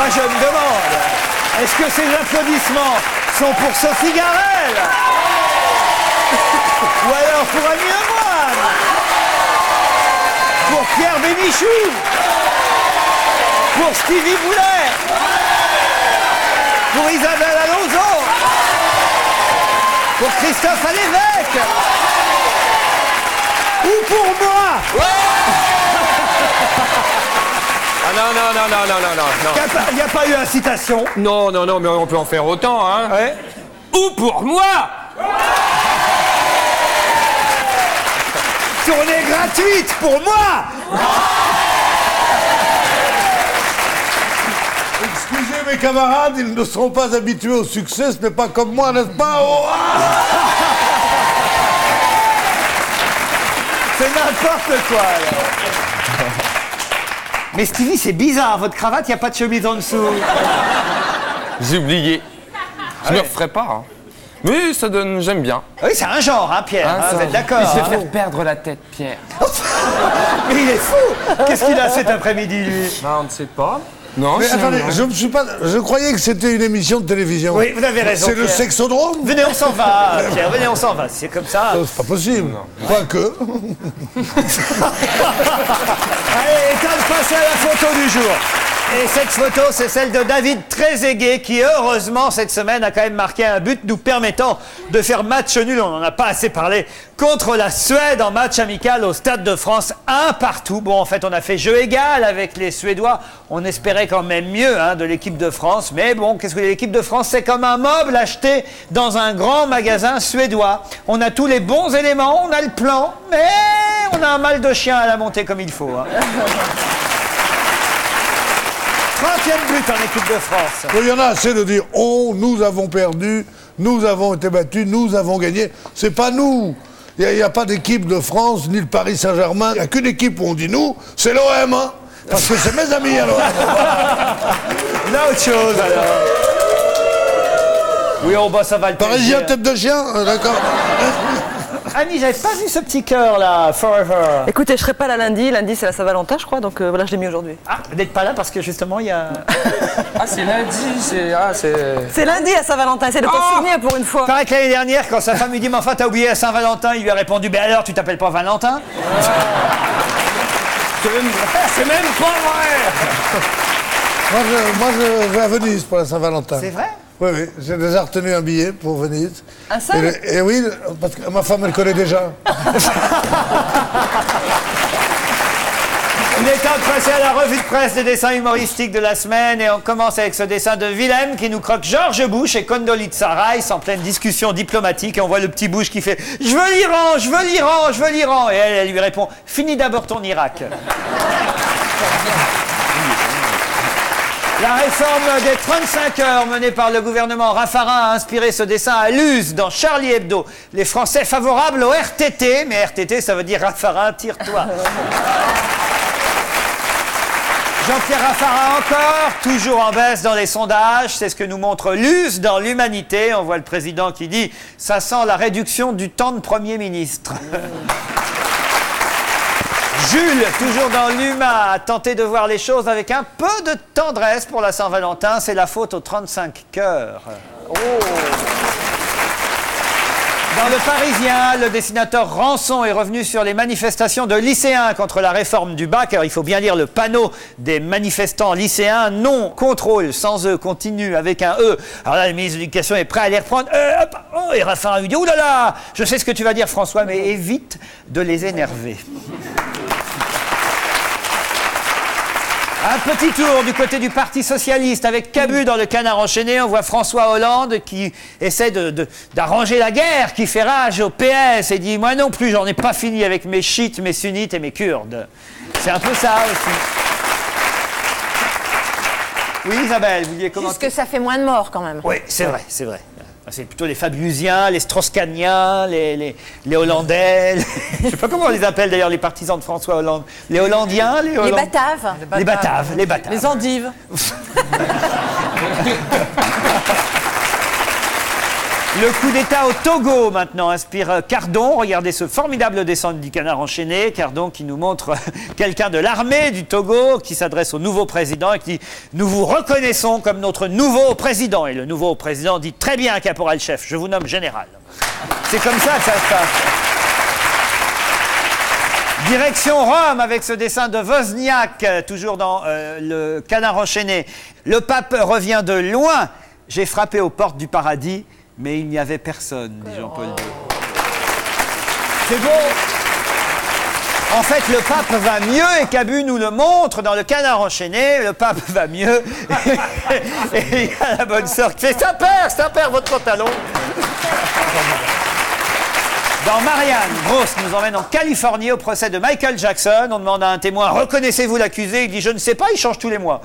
je me demande, est-ce que ces applaudissements sont pour Sophie Garel? Ou alors pour Annie Lemoine? Pour Pierre Bénichou? Pour Stevie Boulet? Pour Isabelle Alonso? Pour Christophe Alévèque? Ou pour moi? Ah non. Il n'y a pas eu incitation. Non, mais on peut en faire autant, hein. Ouais. Ou pour moi. Tournée gratuite pour moi. Excusez mes camarades, ils ne seront pas habitués au succès, ce n'est pas comme moi, n'est-ce pas? Oh, C'est n'importe quoi, là. Mais Stevie, c'est bizarre, votre cravate, il n'y a pas de chemise en dessous. J'ai oublié. Je ne le referai pas. Hein. Mais ça donne, j'aime bien. Oui, c'est un genre, hein, Pierre, hein, vous êtes d'accord? Je vais hein. faire perdre la tête, Pierre. Mais il est fou. Qu'est-ce qu'il a cet après-midi, lui? On ne sait pas. Non, mais attendez, je croyais que c'était une émission de télévision. Oui, vous avez raison. C'est le Pierre. sexodrome? Venez, on s'en va, Pierre, venez, on s'en va. C'est comme ça. C'est pas possible. Quoique. Allez, temps de passer à la photo du jour. Et cette photo, c'est celle de David Trezeguet qui, heureusement, cette semaine, a quand même marqué un but nous permettant de faire match nul, on n'en a pas assez parlé, contre la Suède en match amical au Stade de France, 1-1. Bon, en fait, on a fait jeu égal avec les Suédois. On espérait quand même mieux hein, de l'équipe de France. Mais bon, qu'est-ce que l'équipe de France? C'est comme un meuble acheté dans un grand magasin suédois. On a tous les bons éléments, on a le plan, mais on a un mal de chien à la monter comme il faut. Hein. 30e but en équipe de France. Il y en a assez de dire nous avons perdu, nous avons été battus, nous avons gagné. C'est pas nous. Il n'y a pas d'équipe de France, ni le Paris Saint-Germain. Il n'y a qu'une équipe où on dit nous, c'est l'OM. Hein, parce que c'est mes amis à l'OM. Là, autre chose alors. Oui, on bosse, ça va le Parisien tête de chien, d'accord. Annie, j'avais pas vu ce petit cœur là, Forever. Écoutez, je serai pas là lundi. Lundi, c'est la Saint-Valentin, je crois, donc voilà, je l'ai mis aujourd'hui. Ah, vous n'êtes pas là parce que justement, il y a. Ah, c'est lundi, C'est lundi à Saint-Valentin, c'est de pas se souvenir pour une fois. Paraît que l'année dernière, quand sa femme lui dit, mais enfin, t'as oublié à Saint-Valentin, il lui a répondu, ben alors, tu t'appelles pas Valentin? C'est même pas vrai. Moi, je vais à Venise pour la Saint-Valentin. C'est vrai? Oui, j'ai déjà retenu un billet pour Venise. Un seul? Et oui, parce que ma femme, elle connaît déjà. Il est temps de passer à la revue de presse des dessins humoristiques de la semaine et on commence avec ce dessin de Willem qui nous croque George Bush et Condoleezza Rice en pleine discussion diplomatique et on voit le petit Bush qui fait « Je veux l'Iran, je veux l'Iran, je veux l'Iran » et elle lui répond « Finis d'abord ton Irak ». La réforme des 35 heures menée par le gouvernement Raffarin a inspiré ce dessin à Luz dans Charlie Hebdo. Les Français favorables au RTT, mais RTT ça veut dire Raffarin, tire-toi. Jean-Pierre Raffarin encore, toujours en baisse dans les sondages, c'est ce que nous montre Luz dans l'Humanité. On voit le président qui dit « ça sent la réduction du temps de Premier ministre ». Jules, toujours dans l'humain, a tenté de voir les choses avec un peu de tendresse pour la Saint-Valentin. C'est la faute aux 35 cœurs. Oh. Dans Le Parisien, le dessinateur Rançon est revenu sur les manifestations de lycéens contre la réforme du bac. Alors, il faut bien lire le panneau des manifestants lycéens. Non, contrôle, sans E, continue, avec un E. Alors là, le ministre de l'Éducation est prêt à les reprendre. Oh, et Raffarin lui dit, ouh là là, je sais ce que tu vas dire, François, mais évite de les énerver. Un petit tour du côté du Parti Socialiste avec Cabu dans Le Canard enchaîné. On voit François Hollande qui essaie d'arranger la guerre qui fait rage au PS et dit « Moi non plus, j'en ai pas fini avec mes chiites, mes sunnites et mes kurdes. » C'est un peu ça aussi. Oui, Isabelle, vous vouliez commenter? Juste que ça fait moins de morts quand même. Oui, c'est vrai, c'est vrai. C'est plutôt les Fabiusiens, les Strauss-Kahniens, les Hollandais. Je ne sais pas comment on les appelle d'ailleurs, les partisans de François Hollande. Les Hollandiens, les Hollandais. Les Bataves. Les Bataves, les Bataves. Les endives. Le coup d'État au Togo, maintenant, inspire Cardon. Regardez ce formidable dessin du Canard enchaîné. Cardon qui nous montre quelqu'un de l'armée du Togo qui s'adresse au nouveau président et qui dit « Nous vous reconnaissons comme notre nouveau président ». Et le nouveau président dit « Très bien, caporal-chef, je vous nomme général ». C'est comme ça que ça se passe. Direction Rome avec ce dessin de Wozniak, toujours dans le Canard enchaîné. Le pape revient de loin. J'ai frappé aux portes du paradis. Mais il n'y avait personne, dit Jean-Paul II. C'est beau. En fait, le pape va mieux et Cabu nous le montre dans le Canard enchaîné. Le pape va mieux. Et il y a la bonne sœur qui fait « C'est un père, votre pantalon !» Dans Marianne, Gross nous emmène en Californie au procès de Michael Jackson. On demande à un témoin « Reconnaissez-vous l'accusé ?» Il dit « Je ne sais pas, il change tous les mois. »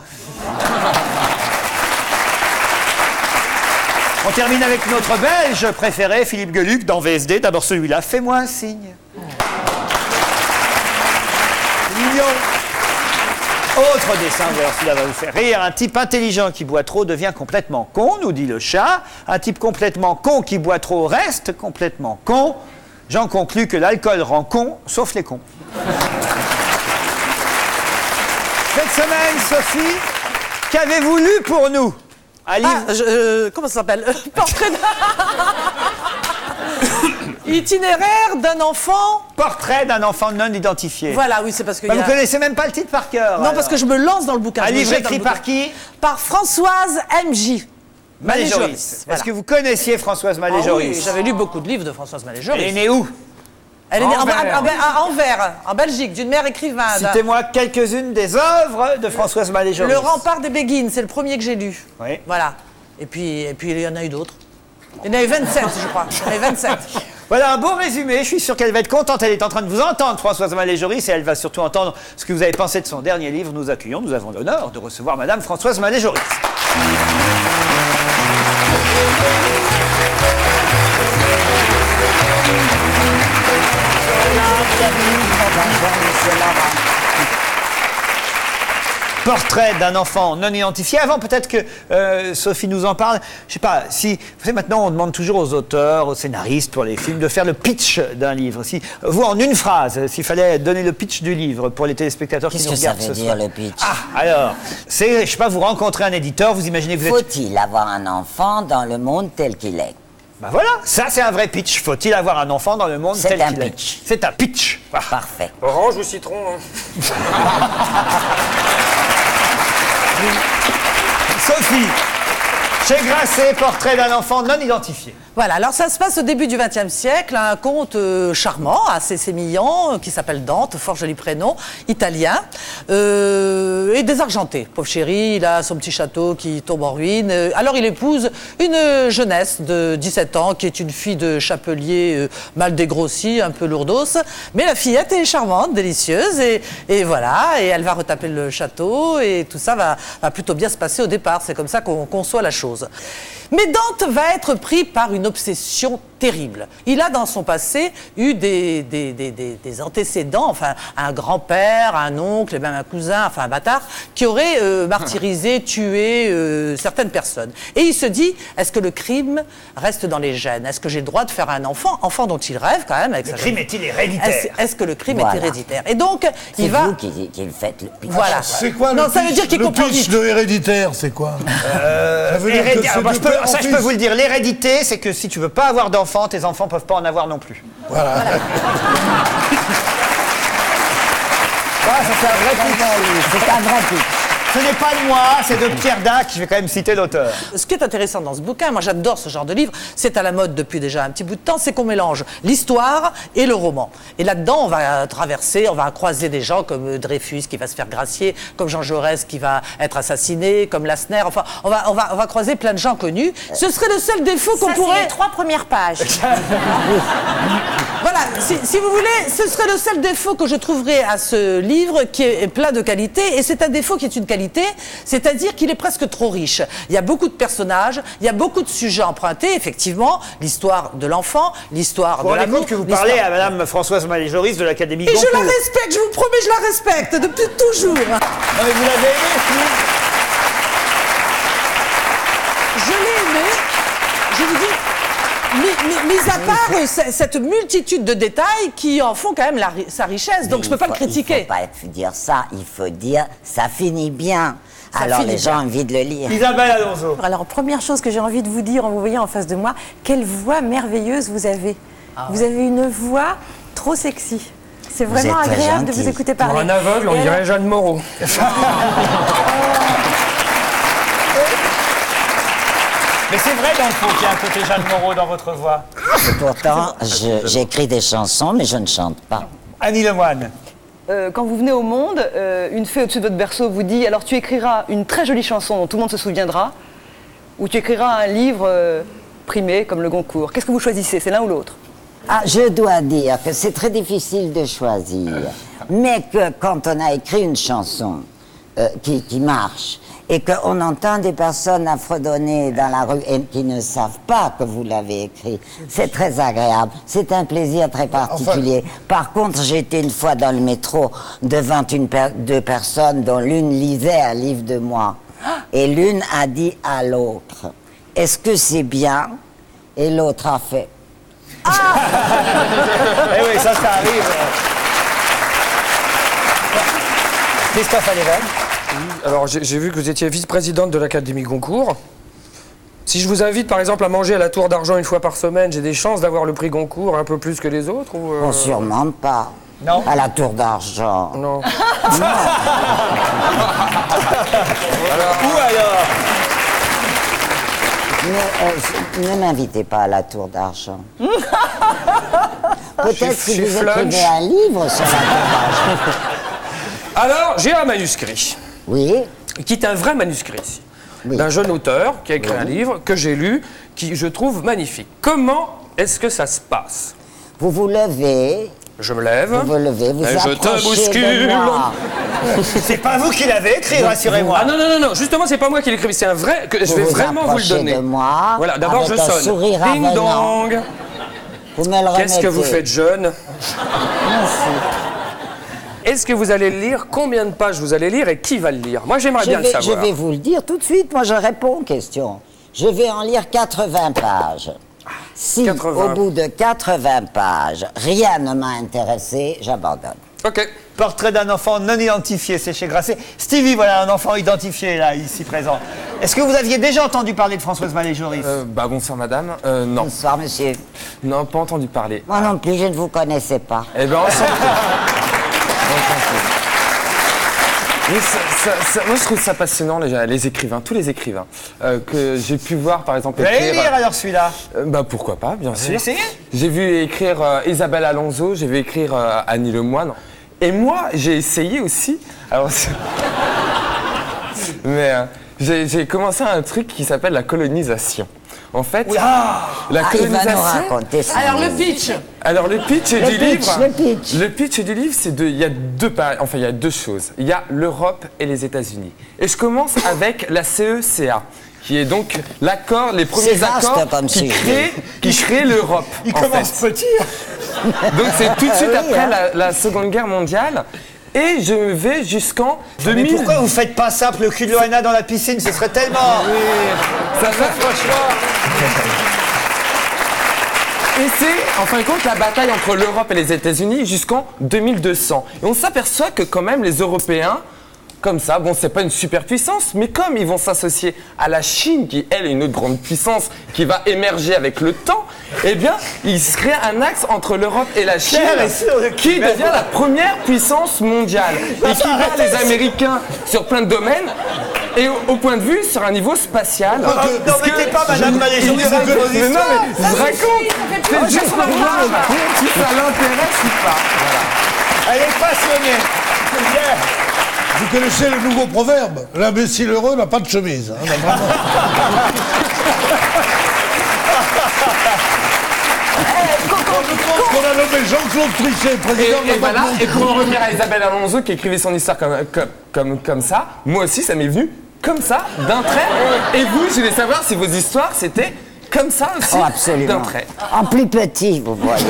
On termine avec notre Belge préféré, Philippe Geluck, dans VSD. D'abord celui-là, fais-moi un signe. Mignon. Autre dessin, alors celui-là va vous faire rire. Un type intelligent qui boit trop devient complètement con, nous dit le chat. Un type complètement con qui boit trop reste complètement con. J'en conclus que l'alcool rend con, sauf les cons. Cette semaine, Sophie, qu'avez-vous lu pour nous? Comment ça s'appelle? Portrait Itinéraire d'un enfant. Portrait d'un enfant non identifié. Voilà, oui, c'est parce que. Vous connaissez même pas le titre par cœur. Non, parce que je me lance dans le bouquin. Un livre écrit par qui? Par Françoise M.J. Maléjoris. Est-ce que vous connaissiez Françoise Maléjoris? Oui, j'avais lu beaucoup de livres de Françoise Maléjoris. Elle est née où? Elle est née à Anvers, en Belgique, d'une mère écrivaine. Citez-moi quelques-unes des œuvres de Françoise Maléjoris. Le Rempart des Béguines, c'est le premier que j'ai lu. Oui. Voilà. Et puis il y en a eu d'autres. Il y en a eu 27, je crois. Il y en a eu 27. Voilà un beau résumé. Je suis sûr qu'elle va être contente. Elle est en train de vous entendre, Françoise Maléjoris, et elle va surtout entendre ce que vous avez pensé de son dernier livre. Nous accueillons, nous avons l'honneur de recevoir Madame Françoise Maléjoris. Portrait d'un enfant non identifié. Avant, peut-être que Sophie nous en parle. Je sais pas, si... Vous savez, maintenant, on demande toujours aux auteurs, aux scénaristes pour les films de faire le pitch d'un livre. Si, vous, en une phrase, s'il fallait donner le pitch du livre pour les téléspectateurs qui nous regardent ce soir. Qu'est-ce que ça veut dire, le pitch? Ah, alors, c'est, je sais pas, vous rencontrez un éditeur, vous imaginez que vous êtes... Faut-il avoir un enfant dans le monde tel qu'il est? Ben voilà, ça c'est un vrai pitch. Faut-il avoir un enfant dans le monde tel qu'il est? C'est un pitch. C'est un pitch. Ah. Parfait. Orange ou citron, hein? Sophie, chez Grasset, portrait d'un enfant non identifié. Voilà, alors ça se passe au début du XXe siècle, un conte charmant, assez sémillant, qui s'appelle Dante, fort joli prénom, italien, et désargenté. Pauvre chéri, il a son petit château qui tombe en ruine. Alors il épouse une jeunesse de 17 ans, qui est une fille de chapelier mal dégrossie, un peu lourdos, mais la fillette est charmante, délicieuse, et voilà, et elle va retaper le château, et tout ça va plutôt bien se passer au départ. C'est comme ça qu'on conçoit la chose. Mais Dante va être pris par une obsession terrible. Il a dans son passé eu des antécédents, enfin un grand-père, un oncle et même un cousin, enfin un bâtard, qui aurait martyrisé, tué certaines personnes. Et il se dit, est-ce que le crime reste dans les gènes? Est-ce que j'ai le droit de faire un enfant dont il rêve quand même avec Le crime est-il héréditaire? Est-ce que le crime est héréditaire? Et donc, il va... C'est vous qui le faites, le pitch. Voilà. C'est quoi Non, le ça veut pitch, dire qu'il le comprend pitch vite. de héréditaire, c'est quoi? Ça veut dire que Héréditaire. c'est Bah, de je peux, père en ça, je fils. peux vous le dire. L'hérédité, c'est que si tu veux pas avoir d'enfants, tes enfants peuvent pas en avoir non plus. Voilà. Ah, ça c'est un vrai pitch. C'est un vrai pitch. Ce n'est pas de moi, c'est de Pierre Dac. Je vais quand même citer l'auteur. Ce qui est intéressant dans ce bouquin, moi j'adore ce genre de livre, c'est à la mode depuis déjà un petit bout de temps, c'est qu'on mélange l'histoire et le roman. Et là-dedans, on va traverser, on va croiser des gens comme Dreyfus qui va se faire gracier, comme Jean Jaurès qui va être assassiné, comme Lassner, enfin, on va croiser plein de gens connus. Ce serait le seul défaut qu'on pourrait... c'est les 3 premières pages. Voilà, si vous voulez, ce serait le seul défaut que je trouverais à ce livre qui est plein de qualité, et c'est un défaut qui est une qualité, c'est-à-dire qu'il est presque trop riche. Il y a beaucoup de personnages, il y a beaucoup de sujets empruntés, effectivement, l'histoire de l'enfant, l'histoire Vous de vous rendez l'amour. compte que vous parlez à Madame Françoise Maléjoris de l'Académie Goncourt. Et je la respecte, je vous promets, je la respecte, depuis toujours. Non, mais vous l'avez aimé, ce livre? Je l'ai aimé, je vous dis, cette multitude de détails qui en font quand même sa richesse, donc je peux pas le critiquer. Il faut pas dire ça, il faut dire ça finit bien. Ça Alors finit les gens bien. ont envie de le lire. Isabelle Alonso. Alors, première chose que j'ai envie de vous dire en vous voyant en face de moi, quelle voix merveilleuse vous avez. Vous avez une voix trop sexy. C'est vraiment êtes très agréable de gentil. vous écouter parler. Pour un aveugle, on Et dirait alors- Jeanne Moreau. Mais c'est vrai dans le fond qu'il y a un côté Jeanne Moreau dans votre voix. Et pourtant, j'écris des chansons, mais je ne chante pas. Annie Lemoine. Quand vous venez au monde, une fée au-dessus de votre berceau vous dit alors tu écriras une très jolie chanson dont tout le monde se souviendra, ou tu écriras un livre primé comme le Goncourt. Qu'est-ce que vous choisissez? C'est l'un ou l'autre? Ah, je dois dire que c'est très difficile de choisir, mais que quand on a écrit une chanson qui marche, et qu'on entend des personnes à fredonner dans la rue et qui ne savent pas que vous l'avez écrit, c'est très agréable. C'est un plaisir très particulier. Par contre, j'ai été une fois dans le métro devant deux personnes dont l'une lisait un livre de moi. Et l'une a dit à l'autre, « Est-ce que c'est bien ?» Et l'autre a fait, Eh oui, ça arrive. Christophe Aléven. Alors, j'ai vu que vous étiez vice-présidente de l'Académie Goncourt. Si je vous invite, par exemple, à manger à la Tour d'Argent une fois par semaine, j'ai des chances d'avoir le prix Goncourt un peu plus que les autres ou « On sûrement pas. » Non. À la Tour d'Argent. Non. Ou alors Ne m'invitez pas à la Tour d'Argent. Peut-être si Chez vous Flunch. écrivez un livre sur la Tour d'Argent. Alors, j'ai un manuscrit, Oui, qui est un vrai manuscrit, ici, Oui. d'un jeune auteur qui a écrit un livre que j'ai lu, qui je trouve magnifique. Comment est-ce que ça se passe? vous vous levez, Je me lève. vous levez, vous Et je te approchez bouscule. de moi. c'est pas vous qui l'avez écrit, rassurez-moi. Ah non, non, non, non, justement, c'est pas moi qui l'écris, c'est un vrai, que je vais vous vraiment vous le approchez donner. de moi, Voilà, d'abord je avec un sonne. sourire Ding avenant. dong. Vous me le remettez. Qu'est-ce que vous faites, jeune? Est-ce que vous allez le lire? Combien de pages vous allez lire et qui va le lire? Moi, j'aimerais bien le Je savoir. vais vous le dire tout de suite, moi je réponds aux questions. Je vais en lire 80 pages. Si 80. au bout de 80 pages, rien ne m'a intéressé, j'abandonne. Ok. Portrait d'un enfant non identifié, c'est chez Grasset. Stevie, voilà un enfant identifié, là, ici présent. Est-ce que vous aviez déjà entendu parler de Françoise Vallée-Joris? Bonsoir madame. Non. Bonsoir, monsieur. Non, pas entendu parler. Moi non plus, je ne vous connaissais pas. Eh ben, enchanté. Mais moi, je trouve ça passionnant, les écrivains, tous les écrivains, que j'ai pu voir, par exemple, Vous allez écrire... lire alors celui-là? Pourquoi pas, bien sûr. essayez. J'ai vu écrire Isabelle Alonso, j'ai vu écrire Annie Lemoine. Et moi, j'ai essayé aussi... Alors, mais j'ai commencé un truc qui s'appelle la colonisation. En fait, la Ah, il va nous colonisation... raconter ça. Alors le pitch. Alors le pitch du livre, le pitch. le pitch du livre, c'est il y a deux choses. Il y a l'Europe et les États-Unis. Et je commence avec la CECA, qui est donc l'accord, les premiers C'est vaste accords comme qui sujet. créent l'Europe. Il en commence fait. petit. Donc c'est tout de suite Oui, après hein. la Seconde Guerre mondiale. Et je vais jusqu'en Mais 2000. pourquoi vous faites pas simple le cul de Loana dans la piscine? Ce serait tellement... Ça va, franchement. Et c'est, en fin de compte, la bataille entre l'Europe et les États-Unis jusqu'en 2200. Et on s'aperçoit que quand même les Européens, comme ça, bon, c'est pas une superpuissance, mais comme ils vont s'associer à la Chine, qui elle est une autre grande puissance, qui va émerger avec le temps, eh bien, il se crée un axe entre l'Europe et la Chine, Pierre est sûr de qui qui devient la première puissance mondiale. Et qui bat les Américains sur plein de domaines, et au point de vue, sur un niveau spatial. N'en mettez pas Madame Vallée-Joris dans vos Mais non, histoires. mais je raconte. C'est juste pour voir si ça l'intéresse ou pas. Elle est passionnée. Pierre. Vous connaissez le nouveau proverbe? L'imbécile heureux n'a pas de chemise. Hein, vraiment. On a nommé Jean-Claude Trichet, président de Et la voilà, Banque et pour en revenir à Isabelle Alonso qui écrivait son histoire comme ça, moi aussi ça m'est venu comme ça, d'un trait. Et vous, je voulais savoir si vos histoires c'était comme ça aussi, Oh, absolument. d'un trait. En plus petit, vous voyez.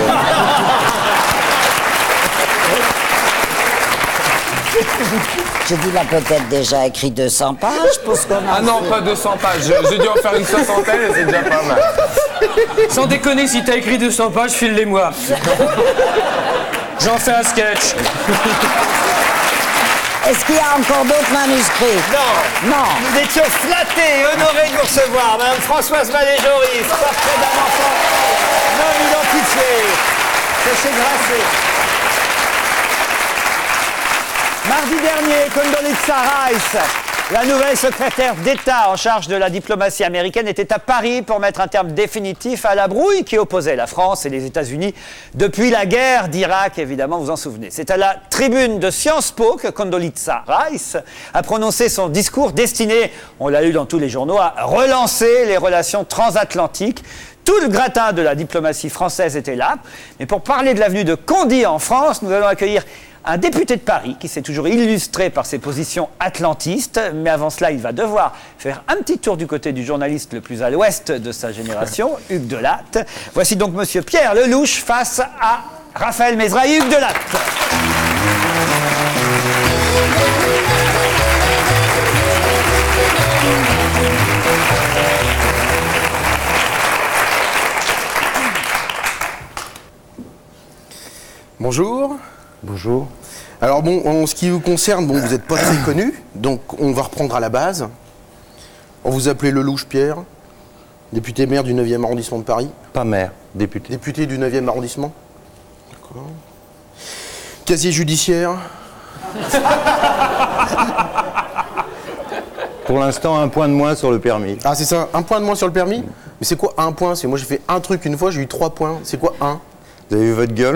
J'ai dit, il a peut-être déjà écrit 200 pages pour ce qu'on a Ah non, fait. pas 200 pages. J'ai dû en faire une soixantaine et c'est déjà pas mal. Sans déconner, si t'as écrit 200 pages, file-les-moi. J'en fais un sketch. Est-ce qu'il y a encore d'autres manuscrits? Non. Non. Nous étions flattés et honorés de vous recevoir. Madame Françoise Vallée-Joris, portrait d'un enfant non identifié. Chez Grasset. Mardi dernier, Condoleezza Rice, la nouvelle secrétaire d'État en charge de la diplomatie américaine, était à Paris pour mettre un terme définitif à la brouille qui opposait la France et les États-Unis depuis la guerre d'Irak, évidemment, vous en souvenez. C'est à la tribune de Sciences Po que Condoleezza Rice a prononcé son discours destiné, on l'a lu dans tous les journaux, à relancer les relations transatlantiques. Tout le gratin de la diplomatie française était là. Mais pour parler de l'avenue de Condy en France, nous allons accueillir un député de Paris qui s'est toujours illustré par ses positions atlantistes, mais avant cela, il va devoir faire un petit tour du côté du journaliste le plus à l'ouest de sa génération, Hugues Delatte. Voici donc monsieur Pierre Lelouch face à Raphaël Mézra et Hugues Delatte. Bonjour. Bonjour. Alors bon, en ce qui vous concerne, bon, vous n'êtes pas très connu, donc on va reprendre à la base. On vous appelait Lelouch Pierre, député maire du 9e arrondissement de Paris. Pas maire, député. Député du 9e arrondissement. D'accord. Casier judiciaire. Pour l'instant, un point de moins sur le permis. Ah c'est ça, un point de moins sur le permis. Mais c'est quoi un point? C'est moi j'ai fait un truc une fois, j'ai eu 3 points. C'est quoi un? Vous avez vu votre gueule?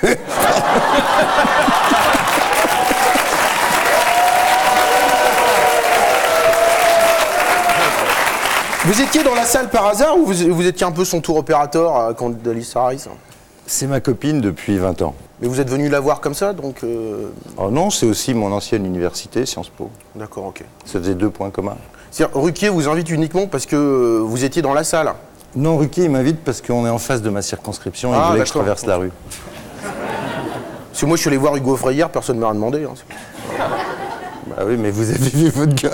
Vous étiez dans la salle par hasard ou vous étiez un peu son tour opérateur quand Condoleezza Rice? C'est ma copine depuis 20 ans. Mais vous êtes venu la voir comme ça, donc... Oh non, c'est aussi mon ancienne université, Sciences Po. D'accord, ok. Ça faisait 2 points communs. C'est-à-dire, Ruquier vous invite uniquement parce que vous étiez dans la salle? Non, Ruquier, il m'invite parce qu'on est en face de ma circonscription et il voulait que je traverse la rue. Parce que moi, je suis allé voir Hugo Frey hier, personne ne m'a rien demandé. Hein. Bah oui, mais vous avez vu votre gueule.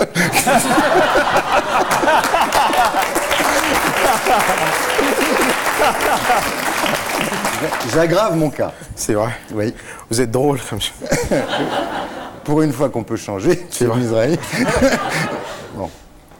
J'aggrave mon cas. C'est vrai. Oui. Vous êtes drôle comme ça. Pour une fois qu'on peut changer, c'est vrai. Israël. Bon.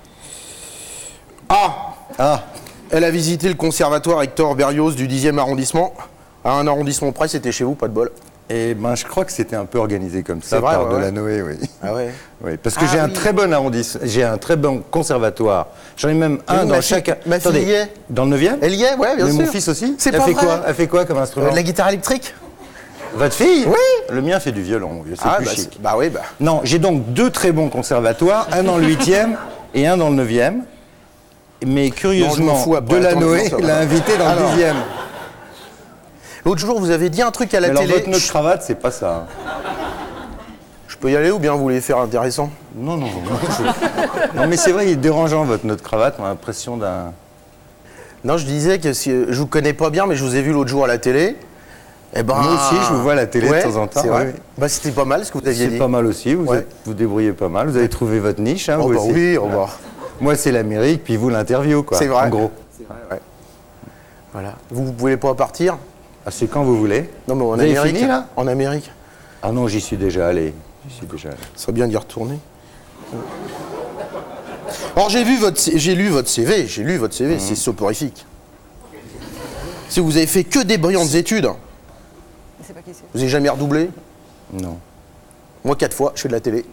Ah. Elle a visité le conservatoire Hector Berlioz du 10e arrondissement. À un arrondissement près, c'était chez vous, pas de bol. Et ben, je crois que c'était un peu organisé comme ça vrai, par ouais, Delanoë, oui. Ah ouais. Oui, parce que j'ai un très bon arrondissement, j'ai un très bon conservatoire. J'en ai même un dans chaque. Ma fille y est. Dans le 9e? Elle y est, ouais, bien Mais sûr. mon fils aussi. C'est Elle pas fait vrai. quoi? Elle fait quoi comme instrument? De la guitare électrique. Votre fille? Oui. Le mien fait du violon, mon vieux. C'est plus chic. Bah oui, bah. Non, j'ai donc 2 très bons conservatoires, un dans le 8e et un dans le 9e. Mais curieusement, fous après, Delanoë attends, l'a invité dans le 10e. L'autre jour, vous avez dit un truc à la Alors télé. votre notre cravate, c'est pas ça. Je peux y aller ou bien vous voulez faire intéressant? Non, non, non, mais c'est vrai, il est dérangeant votre notre cravate, on a l'impression d'un... Non, je disais que si, je vous connais pas bien, mais je vous ai vu l'autre jour à la télé. Eh ben, Moi aussi, je vous vois à la télé de temps en temps. c'est vrai. Oui, oui. Bah, c'était pas mal ce que vous aviez dit. C'est pas mal aussi, vous Ouais. vous débrouillez pas mal, vous avez trouvé votre niche, hein, Oh, vous bah aussi. oui, au revoir. Moi, c'est l'Amérique, puis vous, l'interview, quoi. C'est vrai. En gros. Ouais. Voilà. Vous pouvez pas partir? Ah, c'est quand vous voulez. Non, mais en Vous avez Amérique. fini, là? En Amérique. Ah non, j'y suis déjà allé. Ça serait bien d'y retourner. Alors j'ai lu votre CV, c'est soporifique. Si vous avez fait que des brillantes études, C'est pas qui c'est. vous n'avez jamais redoublé? Non. Moi 4 fois, je fais de la télé.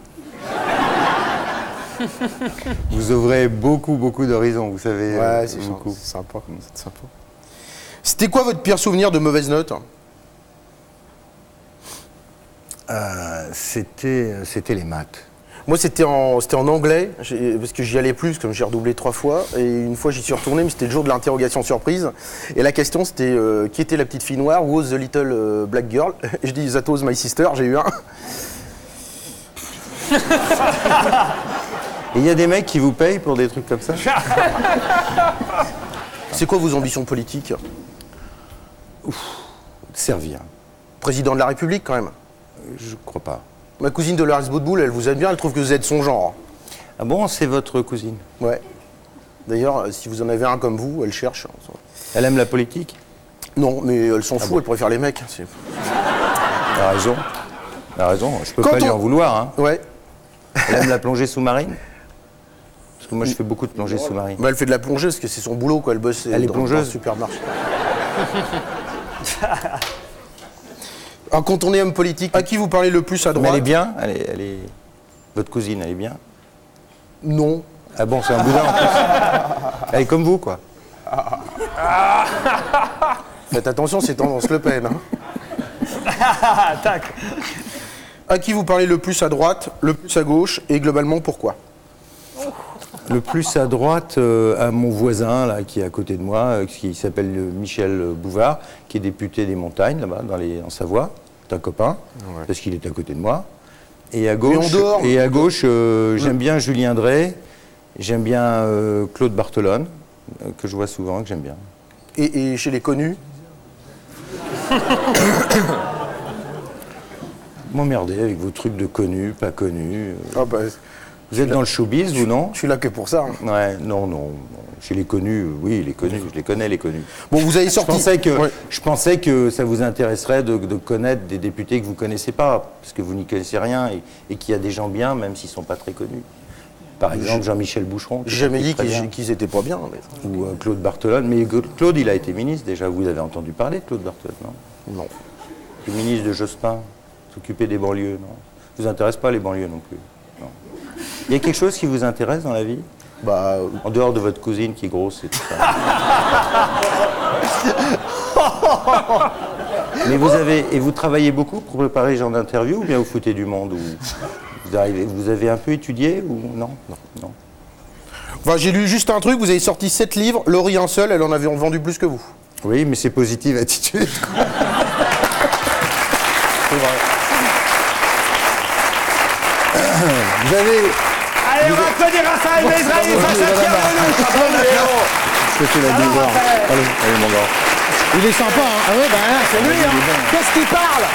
Vous ouvrez beaucoup, beaucoup d'horizons, vous savez. Ouais, c'est beaucoup. sympa. C'est sympa. C'était quoi votre pire souvenir de mauvaise note? C'était les maths. Moi, c'était en anglais, parce que j'y allais plus, comme j'ai redoublé 3 fois. Et une fois, j'y suis retourné, mais c'était le jour de l'interrogation surprise. Et la question, c'était qui était la petite fille noire? Who was the little black girl? Et je dis, that was my sister, j'ai eu un. Et il y a des mecs qui vous payent pour des trucs comme ça? C'est quoi vos ambitions politiques? Servir. Président de la République, quand même. Je crois pas. Ma cousine Dolores Boutboul, elle vous aime bien, elle trouve que vous êtes son genre. Ah bon, c'est votre cousine? Ouais. D'ailleurs, si vous en avez un comme vous, elle cherche. Elle aime la politique? Non, mais elle s'en fout, elle préfère les mecs. Elle a raison. Elle a raison, je peux pas lui en vouloir. Hein. Ouais. Elle aime la plongée sous-marine? Parce que moi, je fais beaucoup de plongée sous-marine. Bah, elle fait de la plongée parce que c'est son boulot, quoi. Elle bosse Elle est plongeuse. dans un supermarché. Quand on est homme politique, à qui vous parlez le plus à droite? Mais elle est bien? Elle est... Votre cousine, elle est bien? Non. Ah bon, c'est un boudin en plus. Elle est comme vous, quoi. Faites attention, c'est tendance Le Pen. Tac. À qui vous parlez le plus à droite, le plus à gauche, et globalement pourquoi? Le plus à droite, à mon voisin, là, qui est à côté de moi, qui s'appelle Michel Bouvard, qui est député des Montagnes, là-bas, en Savoie. C'est un copain, parce qu'il est à côté de moi. Et à gauche, j'aime bien Julien Drey, j'aime bien Claude Barthelone, que je vois souvent, que j'aime bien. Et chez les connus? M'emmerdez avec vos trucs de connus, pas connus. Ah bah, vous êtes dans le showbiz, vous, non? Je suis là que pour ça. Hein. Ouais, non. Chez les connus, oui, les connus, je les connais, les connus. Bon, vous avez sorti... Je pensais que ça vous intéresserait de connaître des députés que vous ne connaissez pas, parce que vous n'y connaissez rien, et qu'il y a des gens bien, même s'ils ne sont pas très connus. Par exemple, Jean-Michel Boucheron. J'ai jamais dit qu'ils étaient pas bien. Mais... Ou Claude Barthelone. Mais Claude, il a été ministre déjà. Vous avez entendu parler de Claude Barthelone, non? Non. Le ministre de Jospin, s'occuper des banlieues, non? Ça vous intéresse pas les banlieues non plus? Non. Il y a quelque chose qui vous intéresse dans la vie? Bah, en dehors de votre cousine qui est grosse et tout ça. Mais vous travaillez beaucoup pour préparer les gens d'interview, ou bien vous foutez du monde, ou vous avez un peu étudié, ou non? Non. Enfin, j'ai lu juste un truc, vous avez sorti 7 livres, Laurie un seul, elle en avait vendu plus que vous. Oui, mais c'est positive attitude. C'est vrai. Vous avez... Allez, on va applaudir Raphaël Mesrahi face à Pierre Lelouch. C'est la bizarre. Allez, mon gars. Il est sympa, hein? Ah ouais, c'est lui, hein? Qu'est-ce qu'il parle?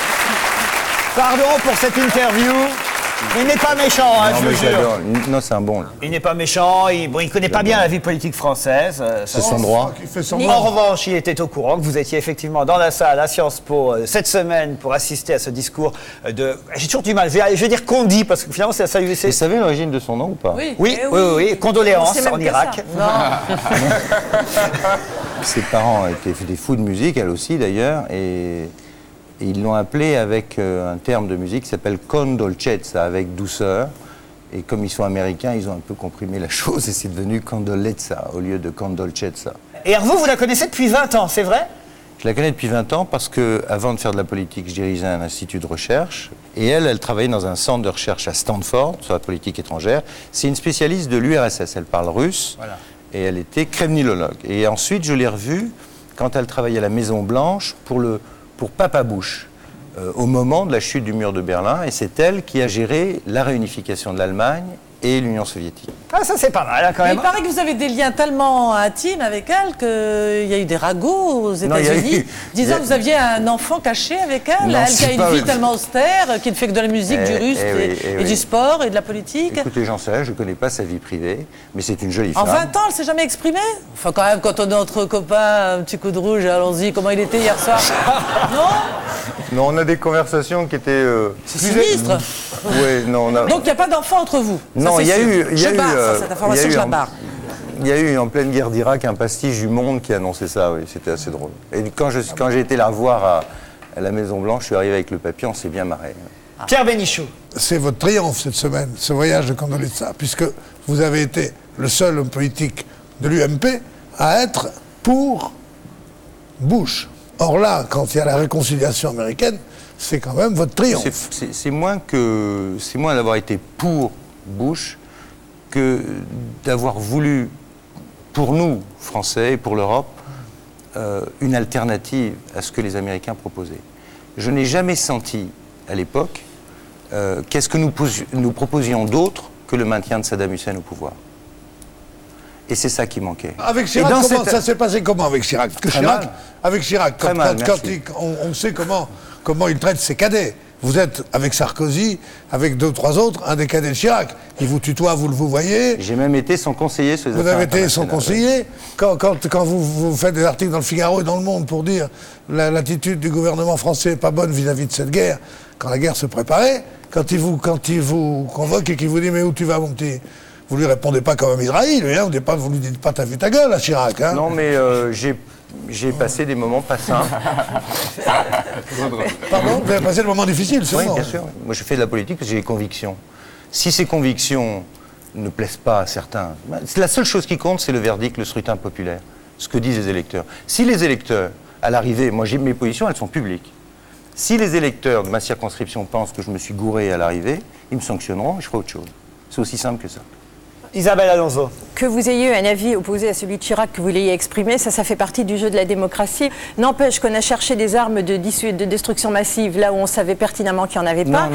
Pardon pour cette interview. Il n'est pas méchant, hein, je vous jure. Non, c'est un bon. Là. Il n'est pas méchant, il connaît pas bien la vie politique française. C'est son droit. En revanche, il était au courant que vous étiez effectivement dans la salle à Sciences Po cette semaine pour assister à ce discours de... J'ai toujours du mal, je vais dire qu'on dit, parce que finalement c'est ça. Vous savez l'origine de son nom ou pas? Oui. Condoléances en Irak. Non. Ses parents étaient des fous de musique, elle aussi d'ailleurs, et ils l'ont appelé avec un terme de musique qui s'appelle con dolcezza, avec douceur. Et comme ils sont américains, ils ont un peu comprimé la chose et c'est devenu condolezza au lieu de con dolcezza. Et alors vous la connaissez depuis 20 ans, c'est vrai? Je la connais depuis 20 ans parce qu'avant de faire de la politique, je dirigeais un institut de recherche. Et elle travaillait dans un centre de recherche à Stanford sur la politique étrangère. C'est une spécialiste de l'URSS, elle parle russe. Voilà. Et elle était kremlinologue. Et ensuite, je l'ai revue quand elle travaillait à la Maison-Blanche pour Papa Bush, au moment de la chute du mur de Berlin, et c'est elle qui a géré la réunification de l'Allemagne et l'Union soviétique. Ah, ça c'est pas mal, hein, quand même. Il paraît que vous avez des liens tellement intimes avec elle qu'il y a eu des ragots aux États-Unis, disant que vous aviez un enfant caché avec elle, non, elle qui a une vie tellement austère, qui ne fait que de la musique, du russe et du sport et de la politique. Écoutez, j'en sais rien, je ne connais pas sa vie privée, mais c'est une jolie femme. En 20 ans, elle ne s'est jamais exprimée? Enfin, quand même, quand on est entre copains, un petit coup de rouge, allons-y, comment il était hier soir? Non? Non, on a des conversations qui étaient... C'est sinistre. Oui, non, on a... Donc il n'y a pas d'enfant entre vous? Non, il y a eu... cette information, je la barre. Il y a eu en pleine guerre d'Irak un pastiche du Monde qui annonçait ça, oui, c'était assez drôle. Et quand j'ai été la voir à la Maison-Blanche, je suis arrivé avec le papier, on s'est bien marré. Pierre Bénichou. C'est votre triomphe cette semaine, ce voyage de Condoleezza, puisque vous avez été le seul homme politique de l'UMP à être pour Bush. Or là, quand il y a la réconciliation américaine, c'est quand même votre triomphe. C'est moins d'avoir été pour Bush que d'avoir voulu, pour nous, Français, et pour l'Europe, une alternative à ce que les Américains proposaient. Je n'ai jamais senti, à l'époque, qu'est-ce que nous proposions d'autre que le maintien de Saddam Hussein au pouvoir. Et c'est ça qui manquait. Avec Chirac, ça s'est passé comment avec Chirac? Parce que Chirac, avec Chirac, on sait comment il traite ses cadets. Vous êtes, avec Sarkozy, avec 2 ou 3 autres, un des cadets de Chirac. Il vous tutoie, vous voyez. J'ai même été son conseiller sur les Vous affaires avez été son internationales. conseiller. Quand vous faites des articles dans le Figaro et dans Le Monde pour dire l'attitude du gouvernement français n'est pas bonne vis-à-vis de cette guerre, quand la guerre se préparait, quand il vous convoque et qu'il vous dit « Mais où tu vas, mon petit ?» Vous lui répondez pas comme un Israël, hein, vous lui dites pas « T'as vu ta gueule, à Chirac hein ?» Non, mais j'ai passé des moments pas simples. Pardon, vous avez passé le moment difficile, Oui, sûrement. bien sûr. Moi, je fais de la politique parce que j'ai des convictions. Si ces convictions ne plaisent pas à certains, la seule chose qui compte, c'est le verdict, le scrutin populaire, ce que disent les électeurs. Si les électeurs, à l'arrivée, moi j'ai mes positions, elles sont publiques. Si les électeurs de ma circonscription pensent que je me suis gouré à l'arrivée, ils me sanctionneront et je ferai autre chose. C'est aussi simple que ça. Isabelle Alonso. Que vous ayez eu un avis opposé à celui de Chirac, que vous l'ayez exprimé, ça fait partie du jeu de la démocratie. N'empêche qu'on a cherché des armes de destruction massive là où on savait pertinemment qu'il n'y en avait pas.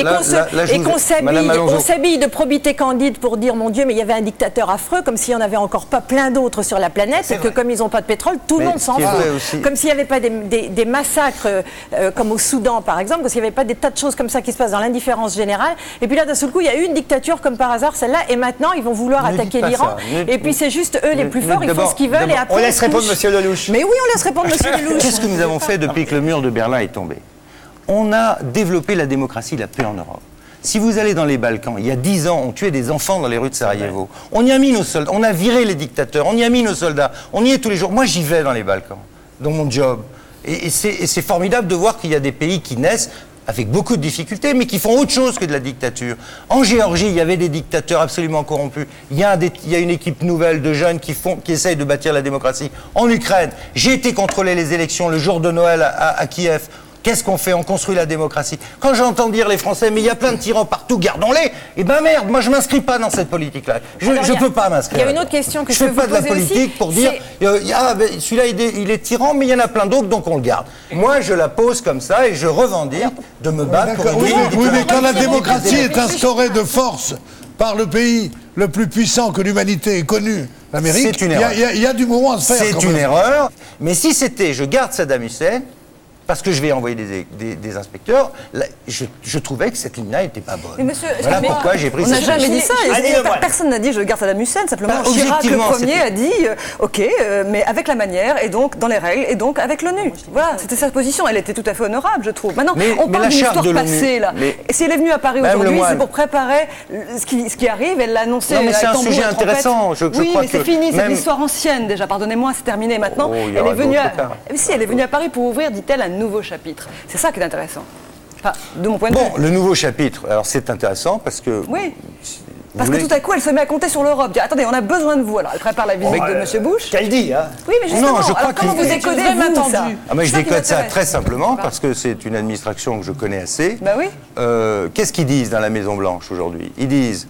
Et qu'on s'habille de probité candide pour dire, mon Dieu, mais il y avait un dictateur affreux, comme s'il n'y en avait encore pas plein d'autres sur la planète, et que comme ils n'ont pas de pétrole, tout le monde s'en fout. Comme s'il n'y avait pas des massacres, comme au Soudan par exemple, comme s'il n'y avait pas des tas de choses comme ça qui se passent dans l'indifférence générale. Et puis là, d'un seul coup, il y a eu une dictature comme par hasard, celle-là, et maintenant, ils vont vouloir attaquer l'Iran. Et puis c'est juste eux les plus forts, ils font ce qu'ils veulent et après on laisse répondre Monsieur Lelouch. Mais oui, on laisse répondre Monsieur Lelouch. Qu'est-ce que nous avons fait depuis que le mur de Berlin est tombé? On a développé la démocratie, la paix en Europe. Si vous allez dans les Balkans, il y a 10 ans, on tuait des enfants dans les rues de Sarajevo. On y a mis nos soldats, on a viré les dictateurs, on y a mis nos soldats, on y est tous les jours. Moi, j'y vais dans les Balkans, dans mon job. Et c'est formidable de voir qu'il y a des pays qui naissent avec beaucoup de difficultés, mais qui font autre chose que de la dictature. En Géorgie, il y avait des dictateurs absolument corrompus. Il y a une équipe nouvelle de jeunes qui essayent de bâtir la démocratie. En Ukraine, j'ai été contrôler les élections le jour de Noël à Kiev. Qu'est-ce qu'on fait? On construit la démocratie. Quand j'entends dire les Français, mais il y a plein de tyrans partout, gardons-les, eh ben merde, moi je m'inscris pas dans cette politique-là. Je ne peux pas m'inscrire. Il y a une autre question que je fais peux pas vous de la poser politique aussi, pour dire, celui-là il est tyran, mais il y en a plein d'autres, donc on le garde. Moi je la pose comme ça et je revendique de me battre pour une Oui, mais quand la démocratie est instaurée de force par le pays le plus puissant que l'humanité ait connu, l'Amérique, c'est une erreur. Il y a du mouvement à se faire. C'est une erreur, mais si c'était je garde Saddam Hussein, parce que je vais envoyer des inspecteurs, là, je trouvais que cette ligne-là n'était pas bonne. Mais monsieur, voilà pourquoi j'ai pris on n'a cette jamais ligne. dit ça. Personne n'a dit je garde Saddam Hussein. Simplement, Bah, Chirac, le premier, c'était- a dit OK, mais avec la manière, et donc dans les règles, et donc avec l'ONU. Voilà, c'était sa position. Elle était tout à fait honorable, je trouve. Maintenant, on mais parle la d'une charte histoire de l'ONU, passée, là. mais- Et si elle est venue à Paris Madame aujourd'hui, Lemoine. c'est pour préparer ce qui arrive. Elle l'a annoncé. Non, mais c'est un tambour et sujet trompette. intéressant. Je Oui, crois mais c'est que fini. C'est même- de l'histoire ancienne déjà. Pardonnez-moi, c'est terminé maintenant. Oh, il y Elle aura est venue d'autres cas. si, elle est venue à Paris pour ouvrir, dit-elle, un nouveau chapitre. C'est ça qui est intéressant. Enfin, de mon point de vue. Bon, le nouveau chapitre, alors c'est intéressant parce que... Oui. vous Parce que voulez- tout à coup, elle se met à compter sur l'Europe. Dit, attendez, on a besoin de vous. Alors, elle prépare la visite de M. Bush. Qu'elle dit, hein. Oui, mais justement, Non, je crois alors, comment qu'il- vous décodez J'ai vous, entendu. ça Ah, mais je C'est ça qui décode ça m'intéresse. très simplement parce que c'est une administration que je connais assez. Bah oui. Qu'est-ce qu'ils disent dans la Maison-Blanche aujourd'hui? Ils disent...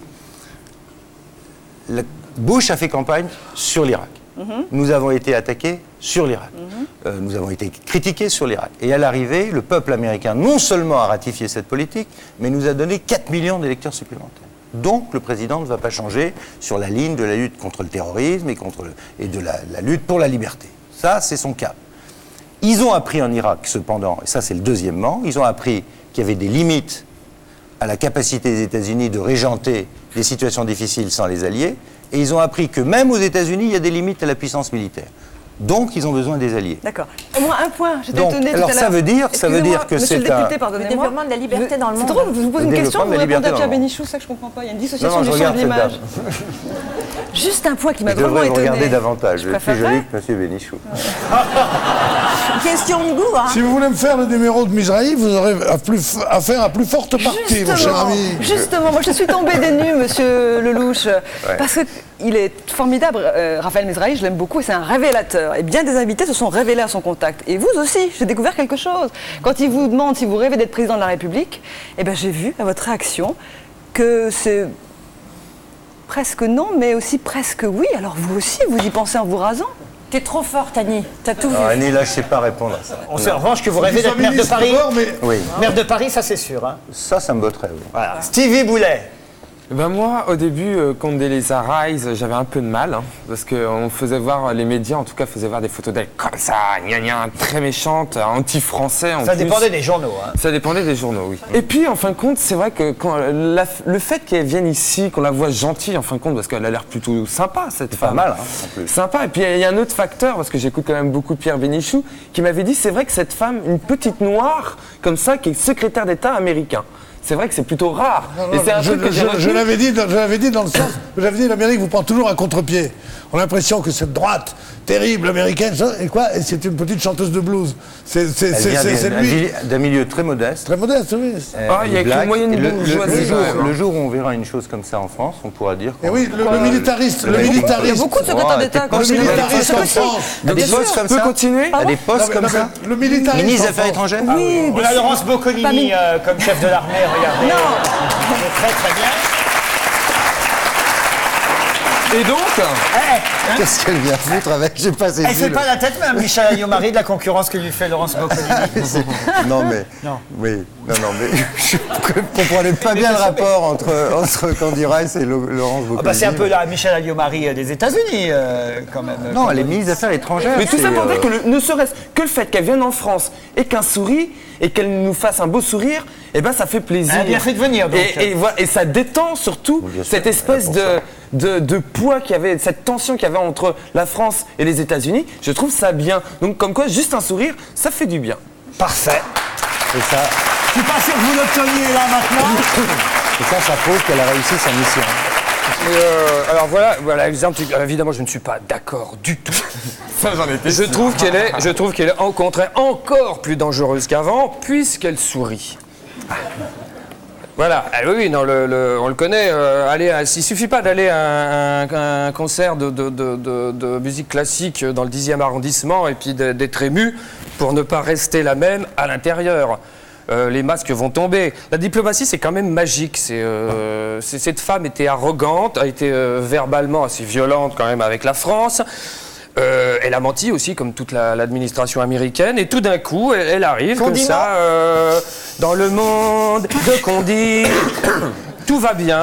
Bush a fait campagne sur l'Irak. Nous avons été attaqués sur l'Irak. Nous avons été critiqués sur l'Irak. Et à l'arrivée, le peuple américain non seulement a ratifié cette politique, mais nous a donné 4 millions d'électeurs supplémentaires. Donc le président ne va pas changer sur la ligne de la lutte contre le terrorisme et de la lutte pour la liberté. Ça, c'est son cap. Ils ont appris en Irak, cependant, et ça c'est le deuxièmement, ils ont appris qu'il y avait des limites à la capacité des États-Unis de régenter des situations difficiles sans les alliés, et ils ont appris que même aux États-Unis, il y a des limites à la puissance militaire. Donc, ils ont besoin des alliés. D'accord. Au moins un point, j'étais Donc, étonnée tout alors, à l'heure. ça veut dire que Excusez-moi, c'est monsieur le député, Le pardonnez-moi. développement de la liberté dans le monde. C'est drôle, je vous pose Le une question, développement de vous la répondez liberté à dans Pierre le monde. Bénichou, ça que je comprends pas. Il y a une dissociation Non, du je champ de regarde cette l'image. dame. Juste un point qui m'a Je vraiment devrais vous étonnée. regarder davantage. Je Vous êtes plus préférerais. jolie que Monsieur Bénichou. Question de goût, hein. Si vous voulez me faire le numéro de Misrahi, vous aurez affaire à plus forte partie, mon cher ami. Justement, moi je suis tombée des nues, monsieur Lelouch, parce qu'il est formidable. Raphaël Misrahi, je l'aime beaucoup et c'est un révélateur. Et bien des invités se sont révélés à son contact. Et vous aussi, j'ai découvert quelque chose. Quand il vous demande si vous rêvez d'être président de la République, eh ben, j'ai vu à votre réaction que c'est presque non, mais aussi presque oui. Alors vous aussi, vous y pensez en vous rasant. T'es trop forte, Annie. T'as tout vu. Alors, Annie, là, je ne sais pas répondre à ça. On sait en revanche que vous rêvez d'être maire de Paris. Mais Oui. Maire de Paris, ça c'est sûr. Hein. Ça me botterait. Oui. Voilà. Stevie Boulet. Ben moi, au début, Condoleezza Rice, j'avais un peu de mal, parce qu'on faisait voir, les médias en tout cas faisaient voir des photos d'elle comme ça, très méchante, anti-français. Ça dépendait des journaux. Hein. Ça dépendait des journaux, oui. Et puis, en fin de compte, c'est vrai que quand le fait qu'elle vienne ici, qu'on la voit gentille, en fin de compte, parce qu'elle a l'air plutôt sympa, cette femme. Pas mal, en plus. Sympa. Et puis, il y a un autre facteur, parce que j'écoute quand même beaucoup Pierre Bénichou, qui m'avait dit, c'est vrai que cette femme, une petite noire, comme ça, qui est secrétaire d'État américain. C'est vrai que c'est plutôt rare. Non, et c'est un truc que je l'avais dit dans le sens, j'avais dit l'Amérique vous prend toujours à contre-pied. On a l'impression que cette droite terrible américaine, et quoi, et c'est une petite chanteuse de blues. C'est lui. D'un milieu très modeste. Très modeste, oui. Il y a une moyenne bourgeoisie. Le jour où on verra une chose comme ça en France, on pourra dire. Et oui, le militariste. Il y a beaucoup de secrétaires d'État. Le militariste en France. À des postes comme ça. Continuer À des postes comme ça. Le militariste. Ministre des Affaires étrangères. Oui, on a Laurence Boccolini comme chef de l'armée, regardez. Non. Très très bien. Et donc Qu'est-ce qu'elle vient foutre avec? J'ai pas saisi. Elle fait pas la tête même, Michel Alliot-Marie, de la concurrence que lui fait Laurence Boccolini. Non mais, oui, non mais, je comprenais pas bien le rapport entre Candy Rice et Laurence Boccolini. C'est un peu la Michel Alliot-Marie des États-Unis, quand même. Non, elle est ministre des Affaires étrangères. Mais tout ça pour dire que ne serait-ce que le fait qu'elle vienne en France et qu'elle sourit et qu'elle nous fasse un beau sourire, eh ben ça fait plaisir. Elle a bien fait de venir, donc. Et ça détend surtout cette espèce de poids qu'il y avait, cette tension qu'il y avait entre la France et les États-Unis. Je trouve ça bien. Donc comme quoi, juste un sourire, ça fait du bien. Parfait. Et ça, Je suis pas sûr que vous l'obteniez là maintenant. et ça prouve qu'elle a réussi sa mission. Alors voilà l'exemple. Évidemment, je ne suis pas d'accord du tout. Ça, j'en étais Je trouve qu'elle est au contraire encore plus dangereuse qu'avant, puisqu'elle sourit. Voilà, oui, non, on le connaît. Il suffit pas d'aller à un concert de musique classique dans le 10e arrondissement et puis d'être ému pour ne pas rester la même à l'intérieur. Les masques vont tomber. La diplomatie, c'est quand même magique. Cette femme était arrogante, a été verbalement assez violente quand même avec la France. Elle a menti aussi, comme toute l'administration américaine, et tout d'un coup, elle arrive comme ça, dans le monde de Condy. Tout va bien.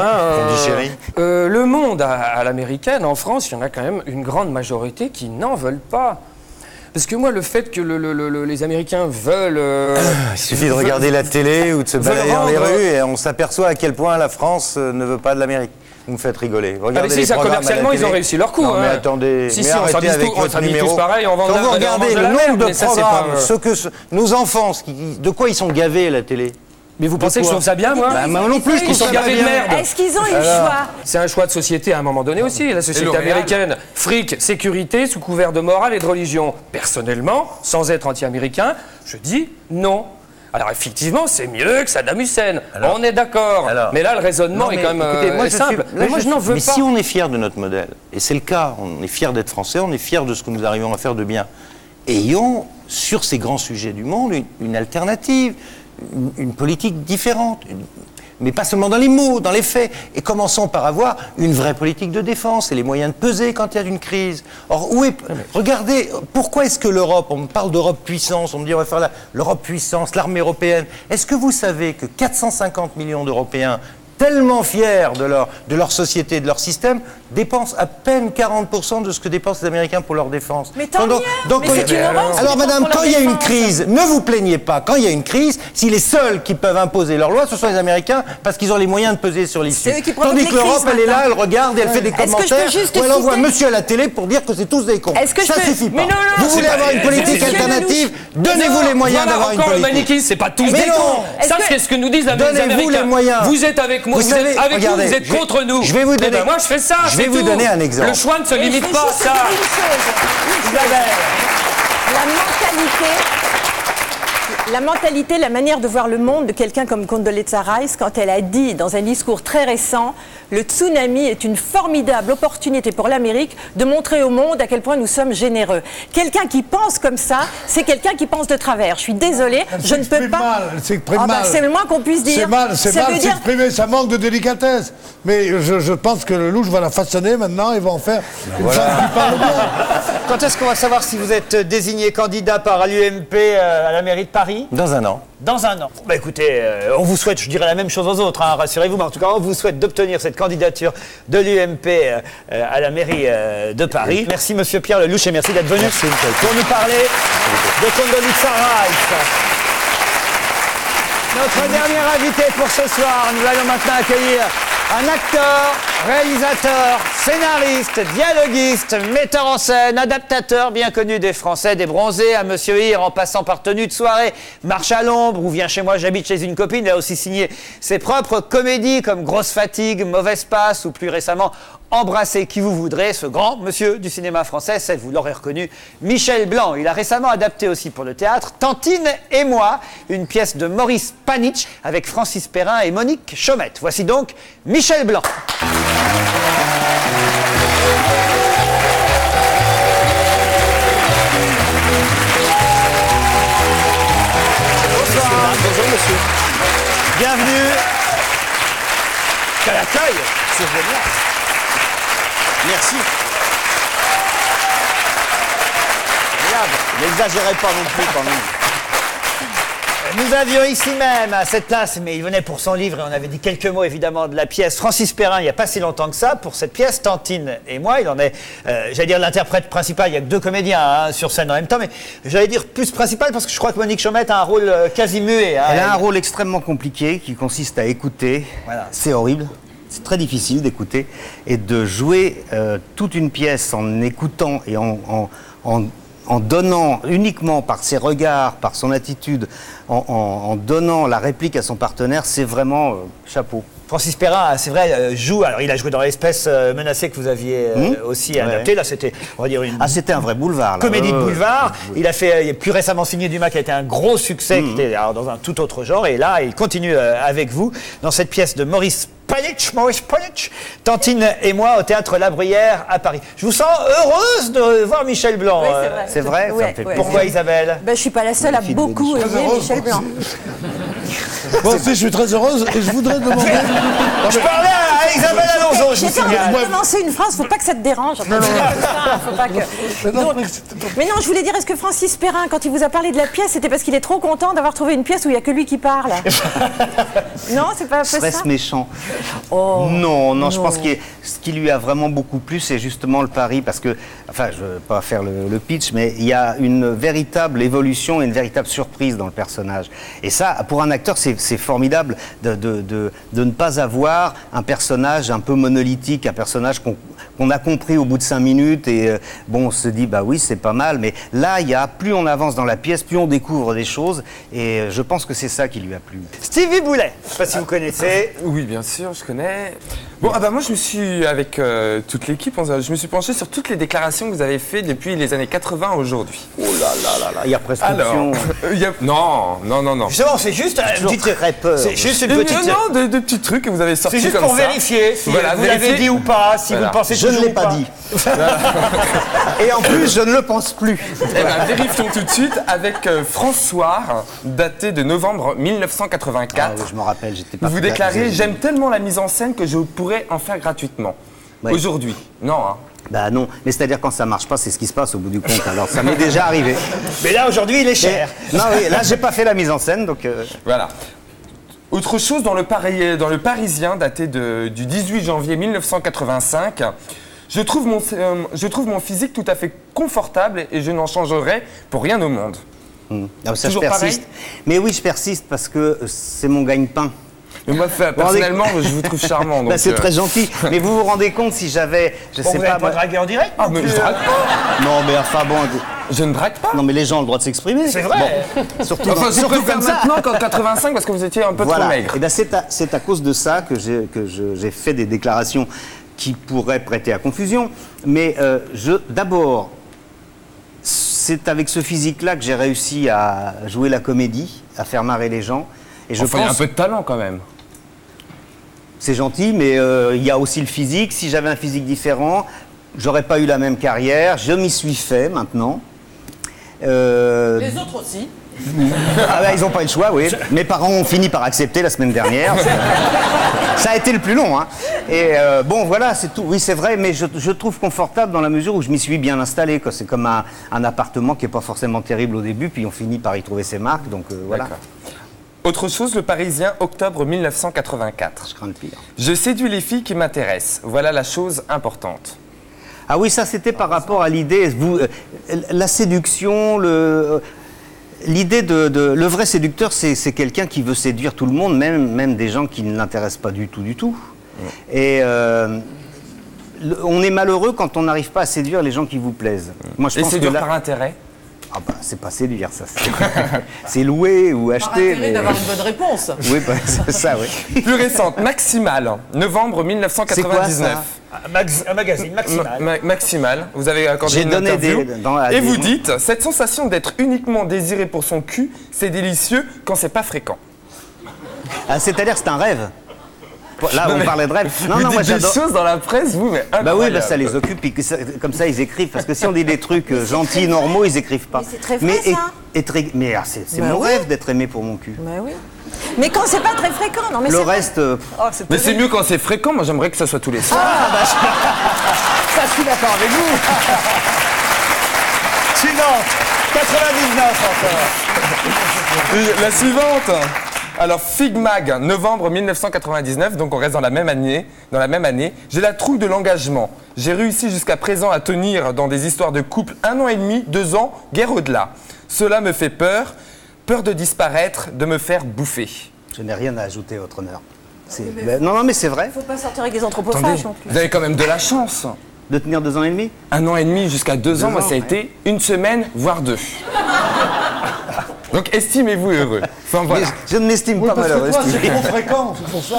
Le monde à l'américaine, en France, il y en a quand même une grande majorité qui n'en veulent pas. Parce que moi, le fait que les Américains veulent... Il suffit de regarder la télé ou de se balader dans les rues et on s'aperçoit à quel point la France ne veut pas de l'Amérique. Vous me faites rigoler. Regardez si, ça commercialement, ils ont réussi leur coup. Non, mais attendez, si, on s'en dit tous pareil, on vend quand vous regardez le nombre de programmes, nos enfants, de quoi ils sont gavés à la télé? Mais vous pensez que je trouve ça bien, moi? Moi non plus, je trouve ça gavés bien. de merde. Est-ce qu'ils ont eu le choix? C'est un choix de société à un moment donné aussi, la société américaine. Fric, sécurité, sous couvert de morale et de religion. Personnellement, sans être anti-américain, je dis non. Alors effectivement, c'est mieux que Saddam Hussein. On est d'accord. Mais là, le raisonnement est quand même simple. Mais moi, je n'en veux pas. Mais si on est fier de notre modèle, et c'est le cas, on est fier d'être français, on est fier de ce que nous arrivons à faire de bien, ayons sur ces grands sujets du monde une alternative. Une politique différente, mais pas seulement dans les mots, dans les faits. Et commençons par avoir une vraie politique de défense et les moyens de peser quand il y a une crise. Or, regardez, pourquoi est-ce que l'Europe, on parle d'Europe puissance, on me dit on va faire l'Europe puissance, l'armée européenne. Est-ce que vous savez que 450 millions d'Européens tellement fiers de leur société, de leur système, dépensent à peine 40% de ce que dépensent les Américains pour leur défense. Mais tant mieux. Alors madame, quand il y a une crise, ne vous plaignez pas, quand il y a une crise, si les seuls qui peuvent imposer leurs lois, ce sont les Américains, parce qu'ils ont les moyens de peser sur l'issue. Tandis que l'Europe, elle est là, elle regarde, et elle fait des commentaires, ou elle envoie monsieur à la télé pour dire que c'est tous des cons. Ça suffit pas. Vous voulez avoir une politique alternative, donnez-vous les moyens d'avoir une politique. Encore le manichéisme, c'est pas tous des cons. Ça, c'est ce que nous disent les Américains. Donnez-vous les moyens. Vous êtes avec moi, vous êtes avec nous, vous êtes contre nous. Je vais vous donner. Moi, je fais ça. Je vais vous donner un exemple. Le choix ne se limite pas à ça. La mentalité, la manière de voir le monde de quelqu'un comme Condoleezza Rice, quand elle a dit dans un discours très récent, le tsunami est une formidable opportunité pour l'Amérique de montrer au monde à quel point nous sommes généreux. Quelqu'un qui pense comme ça, c'est quelqu'un qui pense de travers. Je suis désolée, je ne peux pas... C'est le moins qu'on puisse dire. C'est mal s'exprimer, ça manque de délicatesse. Mais je pense que le louche va la façonner maintenant, il va en faire une femme qui parle bien. Quand est-ce qu'on va savoir si vous êtes désigné candidat par l'UMP à la mairie de Paris? Paris? Dans un an. Dans un an. Bah écoutez, on vous souhaite, je dirais la même chose aux autres, hein, rassurez-vous, mais en tout cas, on vous souhaite d'obtenir cette candidature de l'UMP à la mairie de Paris. Merci Monsieur Pierre Lelouch et merci d'être venu pour nous parler de Condoleezza Rice. Notre dernier invité pour ce soir, nous allons maintenant accueillir un acteur, réalisateur, scénariste, dialoguiste, metteur en scène, adaptateur bien connu des Français, des Bronzés, à Monsieur Hir, en passant par Tenue de soirée, Marche à l'ombre, ou Viens chez moi, j'habite chez une copine. Il a aussi signé ses propres comédies comme Grosse fatigue, Mauvaise passe, ou plus récemment Embrassez qui vous voudrez. Ce grand monsieur du cinéma français, c'est, vous l'aurez reconnu, Michel Blanc. Il a récemment adapté aussi pour le théâtre Tantine et moi, une pièce de Maurice Panitch avec Francis Perrin et Monique Chaumette. Voici donc Michel Blanc. Bonsoir. Bonjour monsieur. Bienvenue. Quel accueil. C'est génial. Merci. Regarde, n'exagérez pas non plus quand même. Nous avions ici même, à cette place, mais il venait pour son livre et on avait dit quelques mots évidemment de la pièce, Francis Perrin, il n'y a pas si longtemps que ça, pour cette pièce, Tantine et moi. Il en est, j'allais dire, l'interprète principal. Il n'y a que 2 comédiens hein, sur scène en même temps, mais j'allais dire plus principal parce que je crois que Monique Chaumette a un rôle quasi muet. Hein, Elle a un rôle extrêmement compliqué qui consiste à écouter. Voilà. C'est horrible. C'est très difficile d'écouter et de jouer toute une pièce en écoutant et en donnant uniquement par ses regards, par son attitude, en donnant la réplique à son partenaire, c'est vraiment chapeau. Francis Perrin, c'est vrai, joue. Alors, il a joué dans l'espèce menacée que vous aviez aussi adapté. Là, c'était, on va dire, une. Ah, c'était un vrai boulevard. Là. Comédie de boulevard. Il a fait plus récemment signé Dumas, qui a été un gros succès, qui était alors, dans un tout autre genre. Et là, il continue avec vous dans cette pièce de Maurice Panitch, Tantine et moi au théâtre La Bruyère à Paris. Je vous sens heureuse de voir Michel Blanc. Oui, c'est vrai. Ouais, ça me fait plaisir. Pourquoi Isabelle? Ben, je suis pas la seule à beaucoup aimer Michel Blanc. Moi aussi, je suis très heureuse et je voudrais demander. Je parlais à Isabelle Alonso, je vous J'ai envie signale. de commencer une phrase, faut pas que ça te dérange. Faut pas que... Mais non, je voulais dire, est-ce que Francis Perrin, quand il vous a parlé de la pièce, c'était parce qu'il est trop content d'avoir trouvé une pièce où il n'y a que lui qui parle? Non, c'est pas un peu ça? Serait-ce méchant? Oh, non, je pense que ce qui lui a vraiment beaucoup plu, c'est justement le pari, parce que, enfin, je ne veux pas faire le pitch, mais il y a une véritable évolution et une véritable surprise dans le personnage. Et ça, pour un acteur, c'est formidable de ne pas avoir un personnage un peu monolithique, un personnage qu'on a compris au bout de 5 minutes, et bon, on se dit, bah oui, c'est pas mal, mais là, plus on avance dans la pièce, plus on découvre des choses, et je pense que c'est ça qui lui a plu. Stevie Boulet, je ne sais pas si vous connaissez. Oui, bien sûr, je connais. Bon, moi je me suis, avec toute l'équipe, je me suis penché sur toutes les déclarations que vous avez faites depuis les années 80 aujourd'hui. Oh là, il y a prescription. Alors, non. Justement, c'est juste une petite... très peur. C'est juste une petite... Non, de petits trucs que vous avez sortis C'est comme juste ça. pour vérifier si Voilà, vous l'avez dit ou pas, si vous le pensez Je ne toujours l'ai ou pas dit. Et en plus, je ne le pense plus. Eh bien, vérifions tout de suite avec François, daté de novembre 1984. Ah oui, je me rappelle, j'étais pas... Vous déclarez « J'aime tellement la mise en scène que je pourrais en faire gratuitement. Ouais. Aujourd'hui. Non, hein. Bah non, mais c'est-à-dire quand ça marche pas, c'est ce qui se passe au bout du compte. Alors ça m'est déjà arrivé. Mais là, aujourd'hui, il est cher. Non, oui, là j'ai pas fait la mise en scène, donc... Voilà. Autre chose, dans le Parisien, daté du 18 janvier 1985, je trouve mon physique tout à fait confortable et je n'en changerai pour rien au monde. Ah, ça, Toujours je persiste. pareil. Mais oui, je persiste parce que c'est mon gagne-pain. Mais moi, personnellement, je vous trouve charmant. Bah, c'est très gentil. Mais vous vous rendez compte si j'avais... Je sais Vous pas... n'avez pas dragué en direct? Ah, mais je drague pas. Non, mais enfin bon... Je ne drague pas. Non, mais les gens ont le droit de s'exprimer. C'est vrai. Bon, surtout Enfin, c'est surtout plus comme maintenant qu'en 85 parce que vous étiez un peu trop maigre. Et ben c'est à cause de ça que j'ai fait des déclarations qui pourraient prêter à confusion. Mais d'abord, c'est avec ce physique-là que j'ai réussi à jouer la comédie, à faire marrer les gens. Et je Enfin, il y a un pense... peu de talent quand même. C'est gentil, mais il y a aussi le physique. Si j'avais un physique différent, j'aurais pas eu la même carrière. Je m'y suis fait maintenant. Les autres aussi. Ah bah, ils n'ont pas eu le choix, oui. Mes parents ont fini par accepter la semaine dernière. Ça a été le plus long, hein. Et bon, voilà, c'est tout. Oui, c'est vrai, mais je trouve confortable dans la mesure où je m'y suis bien installé, quoi. C'est comme un appartement qui n'est pas forcément terrible au début, puis on finit par y trouver ses marques, donc voilà. Autre chose, Le Parisien, octobre 1984. Je crains le pire. Je séduis les filles qui m'intéressent. Voilà la chose importante. Ah oui, ça c'était par rapport à l'idée, la séduction, l'idée le vrai séducteur, c'est quelqu'un qui veut séduire tout le monde, même des gens qui ne l'intéressent pas du tout. Et on est malheureux quand on n'arrive pas à séduire les gens qui vous plaisent. Moi, je pense que séduire par intérêt. Ah bah, c'est pas séduire, ça. C'est louer ou acheter. Par intérêt d'avoir une bonne réponse. Oui, bah, c'est ça, oui. Plus récente, Maximal, novembre 1999. Un magazine, Maximal. Maximal, vous avez accordé une interview. Et vous dites, cette sensation d'être uniquement désiré pour son cul, c'est délicieux quand c'est pas fréquent. Ah, c'est-à-dire que c'est un rêve. Là, on parlait de rêve. Non, moi j'adore. Des choses dans la presse, vous, mais incroyable. Bah oui, bah, ça les occupe, et comme ça ils écrivent. Parce que si on dit des trucs gentils, normaux, ils écrivent pas. Mais c'est très vrai, ça. Mais c'est mon rêve d'être aimé pour mon cul. Bah oui. Mais quand c'est pas très fréquent, non mais le reste. Mais c'est mieux quand c'est fréquent. Moi, j'aimerais que ça soit tous les soirs. Ah bah ça, je suis d'accord avec vous. Suivante, 99 encore. La suivante. Alors, Figmag, novembre 1999, donc on reste dans la même année. J'ai la trouille de l'engagement. J'ai réussi jusqu'à présent à tenir dans des histoires de couple 1 an et demi, 2 ans, guère au-delà. Cela me fait peur de disparaître, de me faire bouffer. Je n'ai rien à ajouter, votre honneur. Non, mais c'est vrai. Il ne faut pas sortir avec des anthropophages non plus. Vous avez quand même de la chance. De tenir 2 ans et demi 1 an et demi jusqu'à 2 ans, moi ça a été 1 semaine, voire 2. Donc estimez-vous heureux. Enfin, voilà. Je ne m'estime pas malheureux. C'est trop fréquent, c'est pour ça.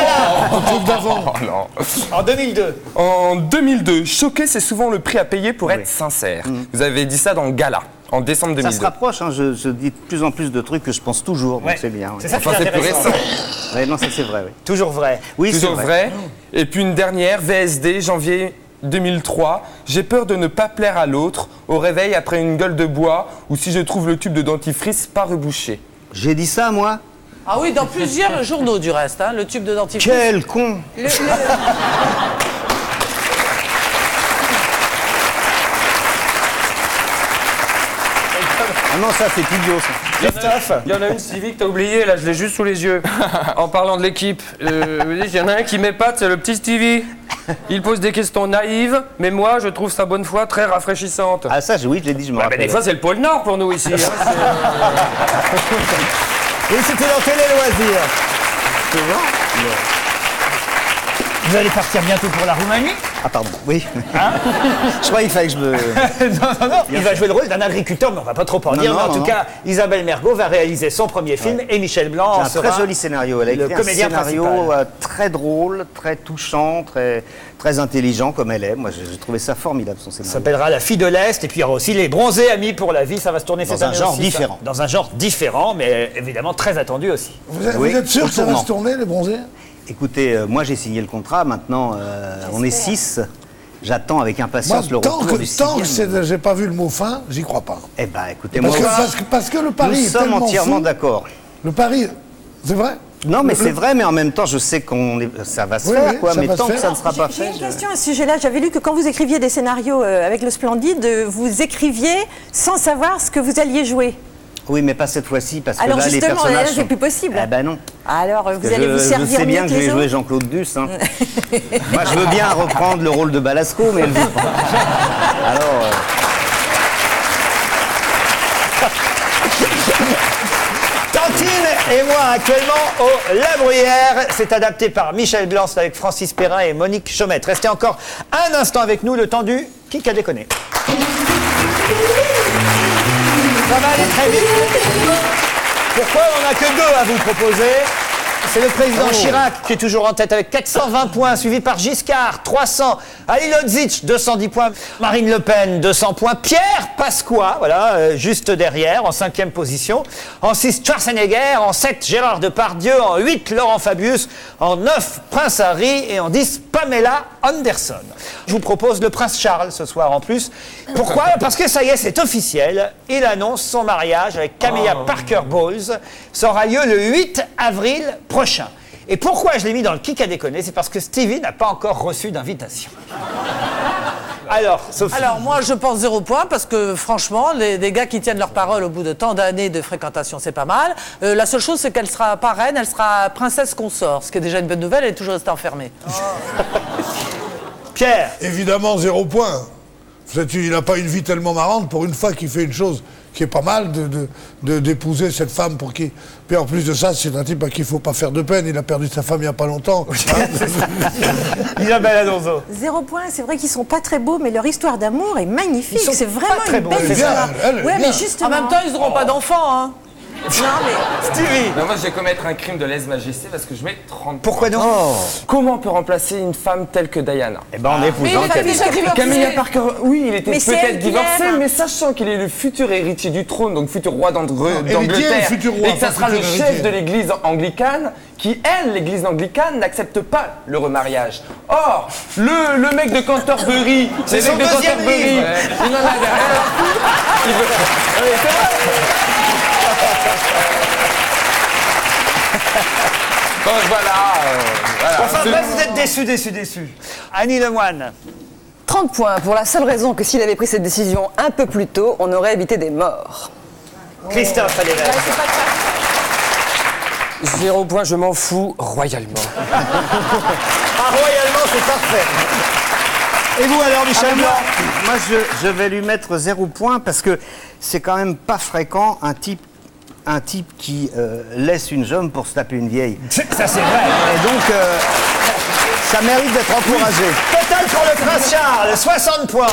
Non. En 2002. En 2002, choquer, c'est souvent le prix à payer pour être sincère. Vous avez dit ça dans Gala, en décembre 2002. Ça se rapproche, hein, je dis de plus en plus de trucs que je pense toujours, donc c'est bien. C'est ça qui est intéressant. Non, ça c'est vrai, oui. Toujours vrai. Oui, toujours vrai. Et puis une dernière, VSD, janvier 2003, j'ai peur de ne pas plaire à l'autre, au réveil après une gueule de bois, ou si je trouve le tube de dentifrice pas rebouché. J'ai dit ça, moi? Ah oui, dans plusieurs journaux du reste, hein, le tube de dentifrice. Quel con! Ah non, ça c'est idiot, ça. Il y en a une, Stevie, que t'as oublié, là, je l'ai juste sous les yeux. En parlant de l'équipe. Il y en a un qui m'épate, c'est le petit Stevie. Il pose des questions naïves, mais moi, je trouve sa bonne foi très rafraîchissante. Ah ça, oui, je l'ai dit, je me rappelle. Des fois, c'est le pôle Nord pour nous, ici. Hein, oui, c'était dans Télé Loisirs. C'est vrai. Vous allez partir bientôt pour la Roumanie? Ah pardon, oui. Hein? Je crois qu'il fallait que je me... Non, il va jouer le rôle d'un agriculteur, mais on va pas trop en dire. Mais en tout cas, Isabelle Mergo va réaliser son premier film et Michel Blanc sera un très joli scénario. Elle a écrit un scénario très drôle, très touchant, très intelligent comme elle est. Moi, j'ai trouvé ça formidable, son scénario. Ça s'appellera La fille de l'Est, et puis il y aura aussi Les Bronzés Amis pour la vie. Ça va se tourner cette année dans un genre aussi, différent. Dans un genre différent, mais évidemment très attendu aussi. Vous êtes sûr que ça va se tourner, Les Bronzés? Écoutez, moi j'ai signé le contrat, maintenant on est 6. J'attends avec impatience le retour du 6e. Tant que j'ai pas vu le mot fin, j'y crois pas. Eh ben écoutez, parce que le pari nous sommes entièrement d'accord. Le pari, c'est vrai? Non, mais c'est vrai, mais en même temps, je sais ça va se faire, quoi. Mais tant que ça ne sera pas fait. J'ai une question à ce sujet-là. J'avais lu que quand vous écriviez des scénarios avec le Splendide, vous écriviez sans savoir ce que vous alliez jouer. Oui, mais pas cette fois-ci, parce que alors là, les personnages... Alors justement, c'est plus possible. Eh ben non. Alors, vous allez vous servir je sais bien que je vais jouer Jean-Claude Duss. Hein. Moi, je veux bien reprendre le rôle de Balasco, mais elle veut pas. Alors... Tantine et moi, actuellement, au La Bruyère. C'est adapté par Michel Blanc, avec Francis Perrin et Monique Chaumette. Restez encore un instant avec nous, le temps du Qui a déconné. Ça va aller très vite. Pourquoi on n'a que 2 à vous proposer? C'est le président Chirac qui est toujours en tête avec 420 points, suivi par Giscard, 300, Ali Lodzic, 210 points, Marine Le Pen, 200 points, Pierre Pasqua, voilà, juste derrière, en 5e position, en 6, Schwarzenegger, en 7, Gérard Depardieu, en 8, Laurent Fabius, en 9, Prince Harry et en 10, Pamela Anderson. Je vous propose le Prince Charles ce soir en plus. Pourquoi? Parce que ça y est, c'est officiel. Il annonce son mariage avec Camilla Parker Bowles. Ça aura lieu le 8 avril prochain. Et pourquoi je l'ai mis dans le kick à déconner? C'est parce que Stevie n'a pas encore reçu d'invitation. Alors, Sophie. Alors, moi, je pense 0 point parce que, franchement, les gars qui tiennent leur parole au bout de tant d'années de fréquentation, c'est pas mal. La seule chose, c'est qu'elle sera pas reine, elle sera princesse consort, ce qui est déjà une bonne nouvelle, elle est toujours restée enfermée. Pierre. Évidemment, 0 point. Il n'a pas une vie tellement marrante pour une fois qu'il fait une chose qui est pas mal d'épouser cette femme pour qui... Puis en plus de ça, c'est un type à qui il ne faut pas faire de peine. Il a perdu sa femme il n'y a pas longtemps. Isabelle Alonso. 0 point, c'est vrai qu'ils sont pas très beaux, mais leur histoire d'amour est magnifique. C'est vraiment très une beaux. belle histoire. Ouais, mais justement... En même temps, ils n'auront pas d'enfants, hein. Non, mais... Stevie. Ben moi, je vais commettre un crime de lèse-majesté parce que je mets 30 Pourquoi non? Comment on peut remplacer une femme telle que Diana? Eh ben, en épousant Camilla Parker, oui, il était Mais c'est peut-être elle qui divorcé, l'aime. mais sachant qu'il est le futur héritier du trône, donc futur roi d'Angleterre, futur roi, et que ça pas sera le futur chef héritier. de l'église anglicane, qui, elle, l'église anglicane, n'accepte pas le remariage. Or, le mec de Canterbury, C'est son deuxième livre. il en a derrière. Il veut... Oui, c'est vrai. Donc voilà. Enfin, là, vous êtes déçus. Annie Lemoine. 30 points, pour la seule raison que s'il avait pris cette décision un peu plus tôt, on aurait évité des morts. Christophe Alévèque. 0 point, je m'en fous royalement. Royalement, c'est parfait. Et vous alors, Michel Blanc? Moi, je vais lui mettre 0 point parce que c'est quand même pas fréquent un type qui laisse une jeune pour se taper une vieille. Ça, c'est vrai. Et donc, ça mérite d'être encouragé. Total pour le Prince Charles, 60 points.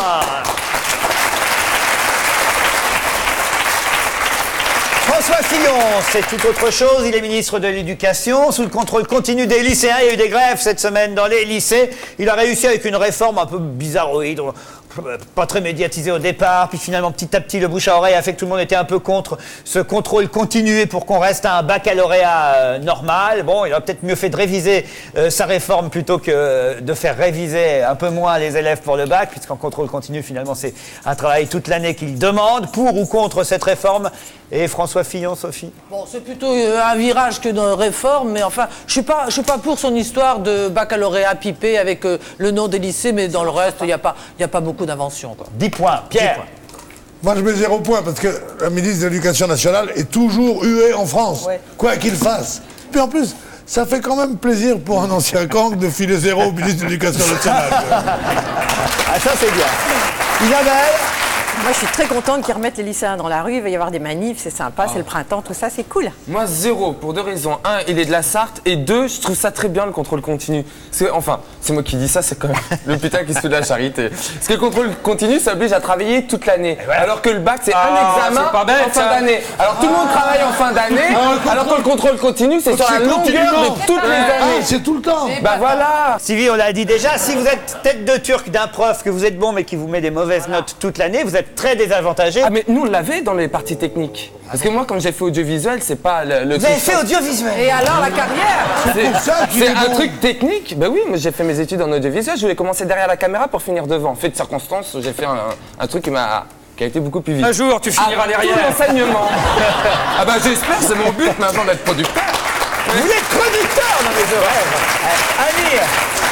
François Fillon, c'est tout autre chose. Il est ministre de l'Éducation. Sous le contrôle continu des lycéens, il y a eu des grèves cette semaine dans les lycées. Il a réussi avec une réforme un peu bizarroïde, pas très médiatisée au départ. Puis finalement, petit à petit, le bouche à oreille a fait que tout le monde était un peu contre ce contrôle continu pour qu'on reste à un baccalauréat normal. Bon, il aurait peut-être mieux fait de réviser sa réforme plutôt que de faire réviser un peu moins les élèves pour le bac, puisqu'en contrôle continu, finalement, c'est un travail toute l'année qu'il demande. Pour ou contre cette réforme? Et François Fillon, Sophie? Bon, c'est plutôt un virage que une réforme, mais enfin, je suis pas pour son histoire de baccalauréat pipé avec le nom des lycées, mais dans le reste, il n'y a pas beaucoup d'inventions. 10 points. Pierre? 10 points. Moi, je mets 0 point parce que le ministre de l'Éducation nationale est toujours hué en France, quoi qu'il fasse. Puis en plus, ça fait quand même plaisir pour un ancien gang de filer 0 au ministre de l'Éducation nationale. Ah, ça, c'est bien. Isabelle? Moi, je suis très contente qu'ils remettent les lycéens dans la rue. Il va y avoir des manifs, c'est sympa, c'est le printemps, tout ça, c'est cool. Moi, 0, pour 2 raisons. 1, il est de la Sarthe, et 2, je trouve ça très bien le contrôle continu. Enfin, c'est moi qui dis ça, c'est quand même le putain qui se fait de la charité. Parce que le contrôle continu, ça oblige à travailler toute l'année. Alors que le bac, c'est un examen en fin d'année. Alors tout le monde travaille en fin d'année, alors que le contrôle continu, c'est sur la longueur de toutes les années. C'est tout le temps. Bah voilà. Sylvie, on l'a dit déjà, si vous êtes tête de turc d'un prof, que vous êtes bon mais qui vous met des mauvaises notes toute l'année, vous êtes très désavantagé. Ah mais nous on l'avait dans les parties techniques. Parce que moi comme j'ai fait audiovisuel, c'est pas le Vous avez fait audiovisuel? Et alors, la carrière? C'est un truc technique. Ben oui, mais j'ai fait mes études en audiovisuel, je voulais commencer derrière la caméra pour finir devant. Fait de circonstances, j'ai fait un truc qui a été beaucoup plus vite. Un jour, tu finiras derrière. Tout l'enseignement. Ah bah j'espère, c'est mon but maintenant d'être producteur. Vous êtes producteur dans mes rêves. Annie?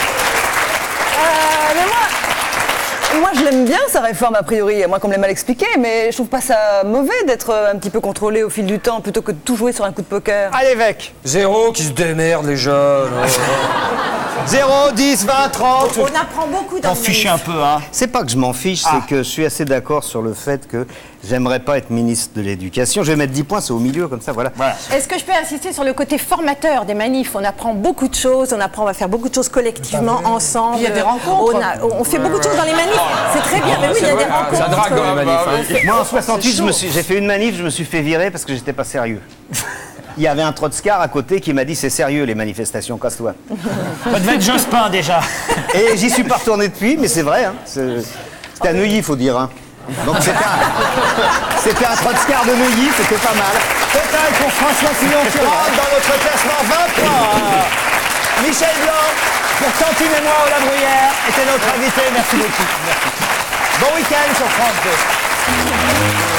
Moi, je l'aime bien, sa réforme, a priori, moi qu'on me l'a mal expliqué, mais je trouve pas ça mauvais d'être un petit peu contrôlé au fil du temps plutôt que de tout jouer sur un coup de poker. À l'évêque. 0, qui se démerdent les jeunes. 0, 10, 20, 30. On apprend beaucoup dans T'en fiches un peu, hein? C'est pas que je m'en fiche, c'est que je suis assez d'accord sur le fait que j'aimerais pas être ministre de l'Éducation. Je vais mettre 10 points, c'est au milieu, comme ça, voilà. Est-ce que je peux insister sur le côté formateur des manifs? On apprend beaucoup de choses, on va faire beaucoup de choses collectivement, ensemble. Il y a des rencontres. On fait beaucoup de choses dans les manifs. C'est très bien, mais oui, il y a des rencontres. Ça drague dans les manifs. Moi, en 68, j'ai fait une manif, je me suis fait virer parce que j'étais pas sérieux. il y avait un trotskar à côté qui m'a dit c'est sérieux les manifestations, casse-toi. Ça devait être Jospin déjà. Et j'y suis pas retourné depuis, mais c'est vrai. Hein, c'était à Neuilly, il faut dire. Hein. Donc c'était un trotskar de Neuilly, c'était pas mal. Total pour François Fillon qui rentre dans notre classement 23. Michel Blanc, pour Tantine et moi au La Bruyère, était notre invité. Merci beaucoup. Bon week-end sur France 2.